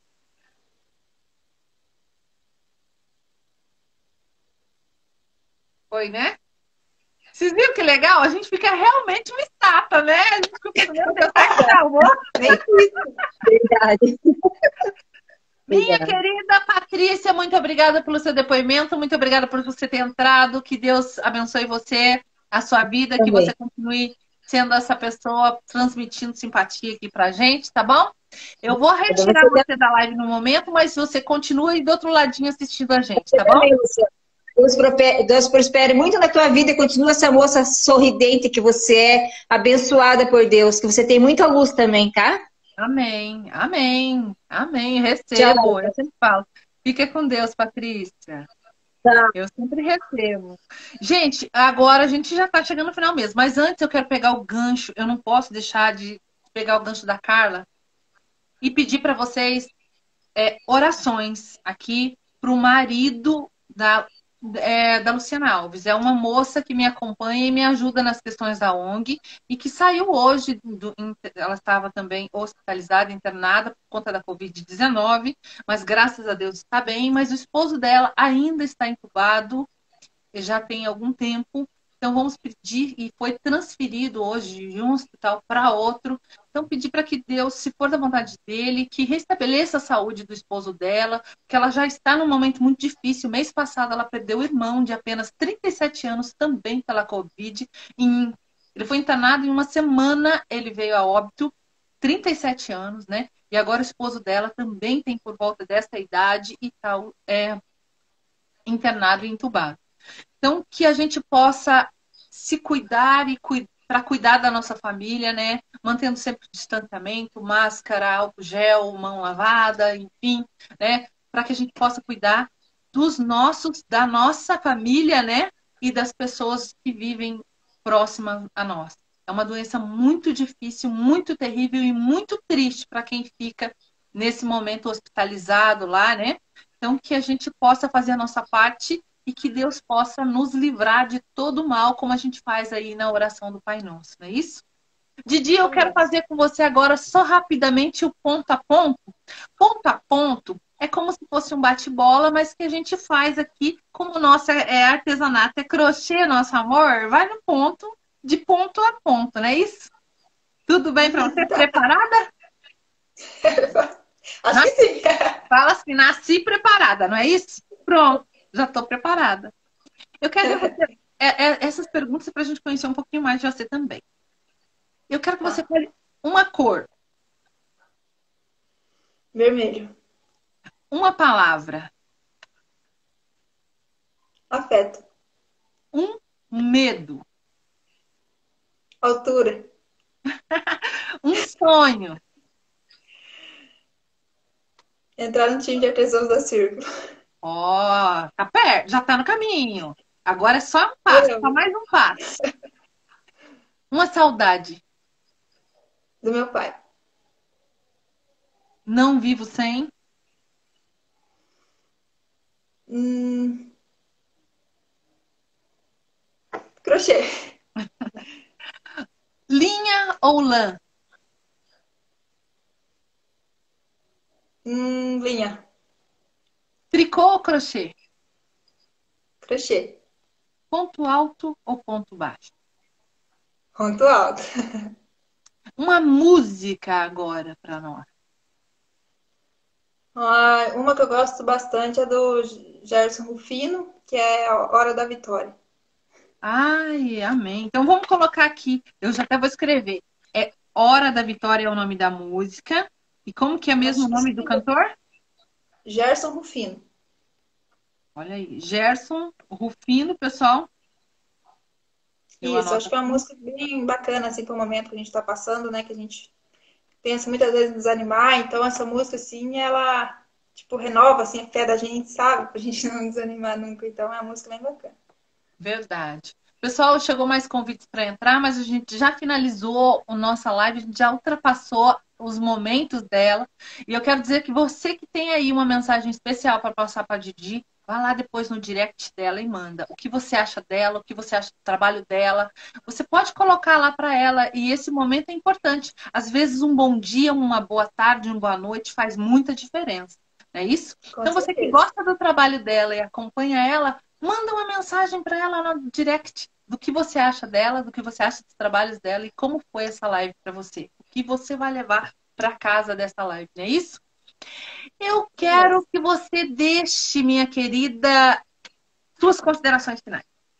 Foi, né? Vocês viram que legal? A gente fica realmente uma estátua, né? A gente fica pensando, meu Deus, será que salvou? Nem Verdade. Minha Obrigada. querida Patrícia, muito obrigada pelo seu depoimento, muito obrigada por você ter entrado, que Deus abençoe você, a sua vida, que Também. você continue sendo essa pessoa transmitindo simpatia aqui pra gente, tá bom? Eu vou retirar Você você da live no momento, mas você continua aí do outro ladinho assistindo a gente, Você tá bom? também, Luciana. Deus prospere, Deus prospere muito na tua vida e continua essa moça sorridente que você é, abençoada por Deus, que você tem muita luz também, tá? Amém, amém, amém, recebo, Tchau. eu sempre falo. Fica com Deus, Patrícia. Tá. Eu sempre recebo. Gente, agora a gente já tá chegando no final mesmo, mas antes eu quero pegar o gancho, eu não posso deixar de pegar o gancho da Carla e pedir para vocês é, orações aqui para o marido da, é, da Luciana Alves. É uma moça que me acompanha e me ajuda nas questões da O N G e que saiu hoje, do, ela estava também hospitalizada, internada por conta da covid dezenove, mas graças a Deus está bem, mas o esposo dela ainda está entubado, já tem algum tempo. Então vamos pedir, e foi transferido hoje de um hospital para outro. Então pedir para que Deus, se for da vontade dele, que restabeleça a saúde do esposo dela, que ela já está num momento muito difícil. Mês passado ela perdeu o irmão de apenas trinta e sete anos também pela Covid. Em, ele foi internado em uma semana, ele veio a óbito, trinta e sete anos, né? E agora o esposo dela também tem por volta dessa idade e está é, internado e entubado. Então, que a gente possa se cuidar e cu para cuidar da nossa família, né? Mantendo sempre o distanciamento, máscara, álcool gel, mão lavada, enfim, né? Para que a gente possa cuidar dos nossos, da nossa família, né? E das pessoas que vivem próximas a nós. É uma doença muito difícil, muito terrível e muito triste para quem fica nesse momento hospitalizado lá, né? Então, que a gente possa fazer a nossa parte e que Deus possa nos livrar de todo o mal, como a gente faz aí na oração do Pai Nosso, não é isso? Didi, eu quero fazer com você agora só rapidamente o ponto a ponto. Ponto a ponto é como se fosse um bate-bola, mas que a gente faz aqui, como nossa é artesanato, é crochê, nosso amor, vai no ponto, de ponto a ponto, não é isso? Tudo bem para você? Preparada? Acho que sim. Fala assim, nasci preparada, não é isso? Pronto, já estou preparada. Eu quero que você, é, é, essas perguntas para a gente conhecer um pouquinho mais de você também. Eu quero que você fale uma cor. Vermelho. Uma palavra. Afeto. Um medo. Altura. Um sonho. Entrar no time de artesãos da Círculo. Ó, oh, tá perto, já tá no caminho. Agora é só um passo, só mais um passo. Uma saudade. Do meu pai. Não vivo sem. Hum... Crochê. Linha ou lã? Hum, linha. Tricô ou crochê? Crochê. Ponto alto ou ponto baixo? Ponto alto. Uma música agora para nós. Ah, uma que eu gosto bastante é do Gerson Rufino, que é a Hora da Vitória. Ai, amém. Então vamos colocar aqui, eu já até vou escrever. É Hora da Vitória é o nome da música. E como que é mesmo o nome do cantor? Gerson Rufino. Olha aí, Gerson Rufino, pessoal. Eu Isso, acho que é uma aqui. música bem bacana, assim, para o momento que a gente está passando, né? Que a gente pensa muitas vezes em desanimar. Então, essa música, assim, ela, tipo, renova, assim, a fé da gente, sabe? Pra gente não desanimar nunca. Então, é uma música bem bacana. Verdade. Pessoal, chegou mais convites para entrar, mas a gente já finalizou a nossa live, a gente já ultrapassou os momentos dela. E eu quero dizer que você que tem aí uma mensagem especial para passar para a Didi, vai lá depois no direct dela e manda o que você acha dela, o que você acha do trabalho dela. Você pode colocar lá para ela e esse momento é importante. Às vezes um bom dia, uma boa tarde, uma boa noite faz muita diferença. Não é isso? Com então você certeza. que gosta do trabalho dela e acompanha ela, manda uma mensagem para ela no direct do que você acha dela, do que você acha dos trabalhos dela e como foi essa live para você. O que você vai levar para casa dessa live, não é isso? Eu quero que você deixe, minha querida, suas considerações finais.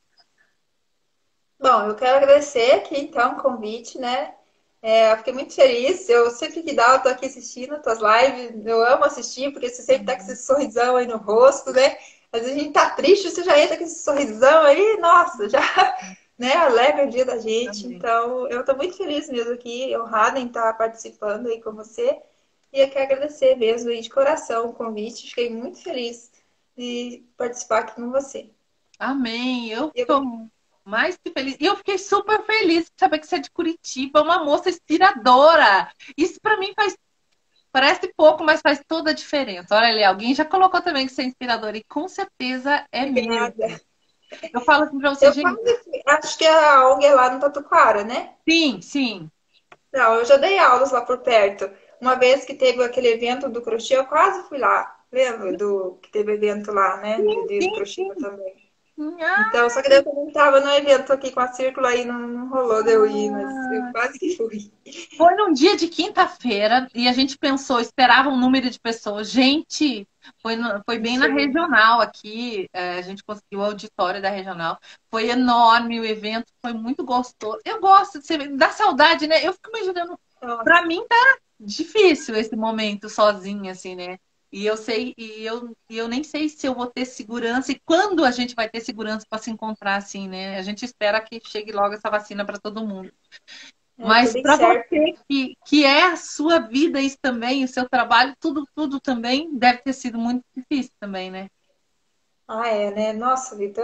Bom, eu quero agradecer aqui, então, o convite, né? É, eu fiquei muito feliz. Eu sempre que dá, eu tô aqui assistindo tuas lives. Eu amo assistir, porque você sempre tá com esse sorrisão aí no rosto, né? Às vezes a gente tá triste, você já entra com esse sorrisão aí, nossa, já, né, alegra o dia da gente. Amém. Então, eu tô muito feliz mesmo aqui, honrada em estar participando aí com você. E eu quero agradecer mesmo aí de coração o convite. Fiquei muito feliz de participar aqui com você. Amém. Eu Eu- tô mais que feliz. E eu fiquei super feliz de saber que você é de Curitiba, uma moça inspiradora. Isso pra mim faz Parece pouco, mas faz toda a diferença. Olha ali, alguém já colocou também que você é inspiradora e com certeza é mesmo. Obrigada. Eu falo assim pra você, Eu gente. quase, acho que a O N G é lá no Tatuquara, né? Sim, sim. Não, eu já dei aulas lá por perto. Uma vez que teve aquele evento do crochê, eu quase fui lá. Lembra do que teve evento lá, né? De, de sim, crochê sim. também. Ah, Então, só que daí eu também tava no evento aqui com a Círculo, aí não, não rolou de eu ir, mas eu quase que fui. foi num dia de quinta-feira e a gente pensou, esperava um número de pessoas. Gente, foi, no- foi bem na regional aqui, é, a gente conseguiu o auditório da regional. Foi enorme o evento, foi muito gostoso. Eu gosto de ser, dá saudade, né? Eu fico imaginando, pra mim tá difícil esse momento sozinha, assim, né? E eu sei, e eu, e eu nem sei se eu vou ter segurança e quando a gente vai ter segurança para se encontrar assim, né? A gente espera que chegue logo essa vacina para todo mundo. É, Mas tudo para incerto. você que, que é a sua vida isso também, o seu trabalho, tudo, tudo também deve ter sido muito difícil também, né? Ah, é, né? Nossa, Vitor,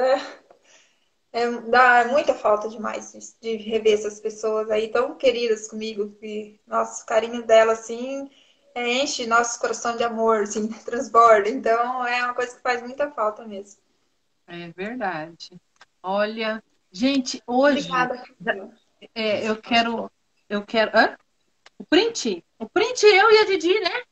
é, dá muita falta demais de, de rever essas pessoas aí tão queridas comigo, que nosso carinho dela, assim, é, enche nosso coração de amor, assim, transborda. Então, é uma coisa que faz muita falta mesmo. É verdade. Olha, gente, hoje Obrigada. é, eu quero, eu quero, hã? O print? O print eu e a Didi, né?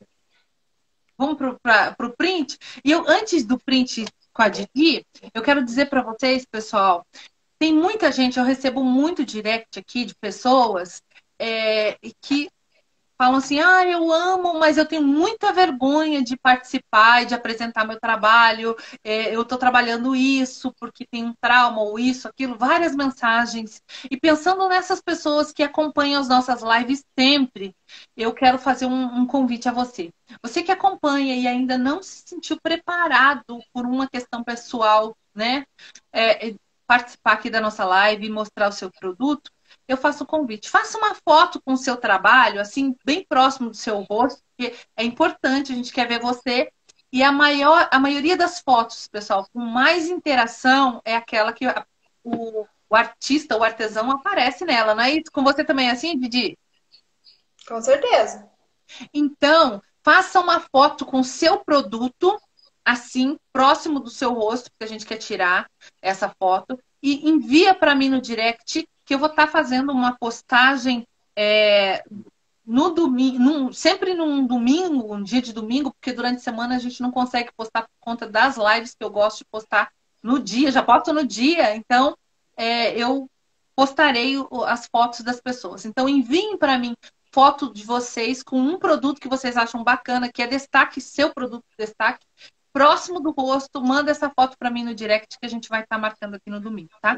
Vamos para o print? E eu, antes do print com a Didi, eu quero dizer para vocês, pessoal, tem muita gente, eu recebo muito direct aqui de pessoas é, que falam assim, ah, eu amo, mas eu tenho muita vergonha de participar e de apresentar meu trabalho, é, eu estou trabalhando isso porque tem um trauma ou isso, aquilo, várias mensagens. E pensando nessas pessoas que acompanham as nossas lives sempre, eu quero fazer um, um convite a você. Você que acompanha e ainda não se sentiu preparado por uma questão pessoal, né? É, participar aqui da nossa live e mostrar o seu produto, eu faço o convite. Faça uma foto com o seu trabalho, assim, bem próximo do seu rosto, porque é importante, a gente quer ver você. E a, maior, a maioria das fotos, pessoal, com mais interação é aquela que a, o, o artista, o artesão aparece nela, não é isso? Com você também é assim, Didi? Com certeza. Então, faça uma foto com o seu produto, assim, próximo do seu rosto, porque a gente quer tirar essa foto, e envia para mim no direct, que eu vou estar fazendo uma postagem é, no domingo, sempre num domingo, um dia de domingo, porque durante a semana a gente não consegue postar por conta das lives que eu gosto de postar no dia, já posto no dia, então é, eu postarei as fotos das pessoas. Então enviem para mim foto de vocês com um produto que vocês acham bacana, que é destaque, seu produto destaque, próximo do rosto, manda essa foto para mim no direct que a gente vai estar marcando aqui no domingo, tá?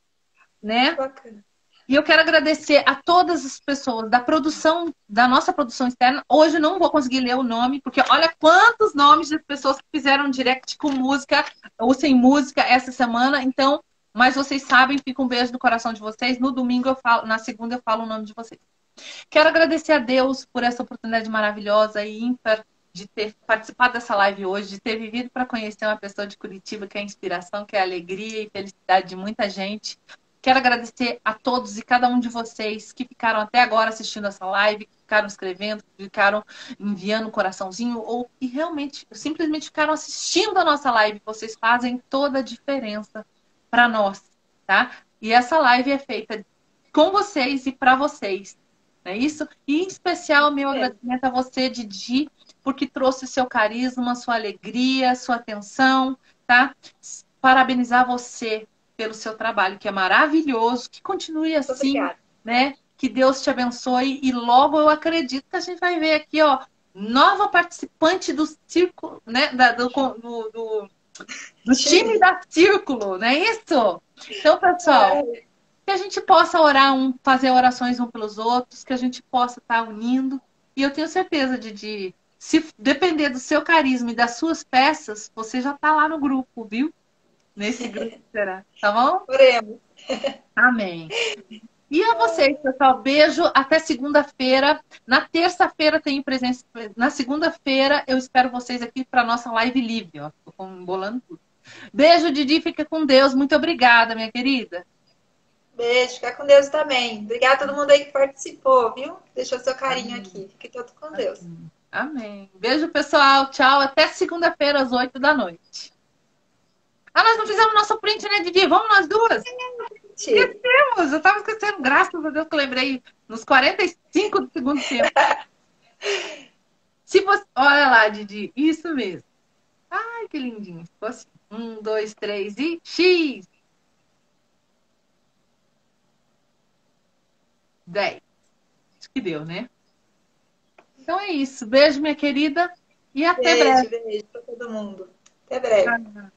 Né? Bacana. E eu quero agradecer a todas as pessoas da produção, da nossa produção externa. Hoje eu não vou conseguir ler o nome, porque olha quantos nomes de pessoas que fizeram direct com música ou sem música essa semana. Então, mas vocês sabem, fica um beijo no coração de vocês. No domingo eu falo, na segunda eu falo o nome de vocês. Quero agradecer a Deus por essa oportunidade maravilhosa e ímpar de ter participado dessa live hoje, de ter vivido para conhecer uma pessoa de Curitiba que é inspiração, que é alegria e felicidade de muita gente. Quero agradecer a todos e cada um de vocês que ficaram até agora assistindo essa live, que ficaram escrevendo, que ficaram enviando um coraçãozinho ou que realmente, simplesmente ficaram assistindo a nossa live. Vocês fazem toda a diferença para nós, tá? E essa live é feita com vocês e para vocês. Não é isso? E em especial, meu É. agradecimento a você, Didi, porque trouxe seu carisma, sua alegria, sua atenção, tá? Parabenizar você pelo seu trabalho, que é maravilhoso, que continue Muito assim, obrigada. né? Que Deus te abençoe e logo eu acredito que a gente vai ver aqui, ó, nova participante do círculo, né? Da, do, do, do, do time da Círculo, não é isso? Então, pessoal, que a gente possa orar, um, fazer orações um pelos outros, que a gente possa estar unindo. E eu tenho certeza, Didi, se depender do seu carisma e das suas peças, você já está lá no grupo, viu? Nesse grupo será, tá bom? Oremos. Amém. E a vocês, pessoal, beijo. Até segunda-feira. Na terça-feira tem presença. Na segunda-feira eu espero vocês aqui para nossa live livre, ó. Tô embolando tudo. Beijo, Didi. Fica com Deus. Muito obrigada, minha querida. Beijo, fica com Deus também. Obrigada a todo mundo aí que participou, viu? Deixou seu carinho aqui. Fique todo com Deus. Amém. Beijo, pessoal. Tchau. Até segunda-feira, às oito da noite. Ah, nós não fizemos nosso print, né, Didi? Vamos nós duas? Esquecemos. Eu tava esquecendo. Graças a Deus que eu lembrei nos quarenta e cinco do segundo tempo. Se você... Olha lá, Didi. Isso mesmo. Ai, que lindinho. Ficou assim. Um, dois, três e X. Dez. Acho que deu, né? Então é isso. Beijo, minha querida. E até breve. Beijo, beijo pra todo mundo. Até breve. Ah.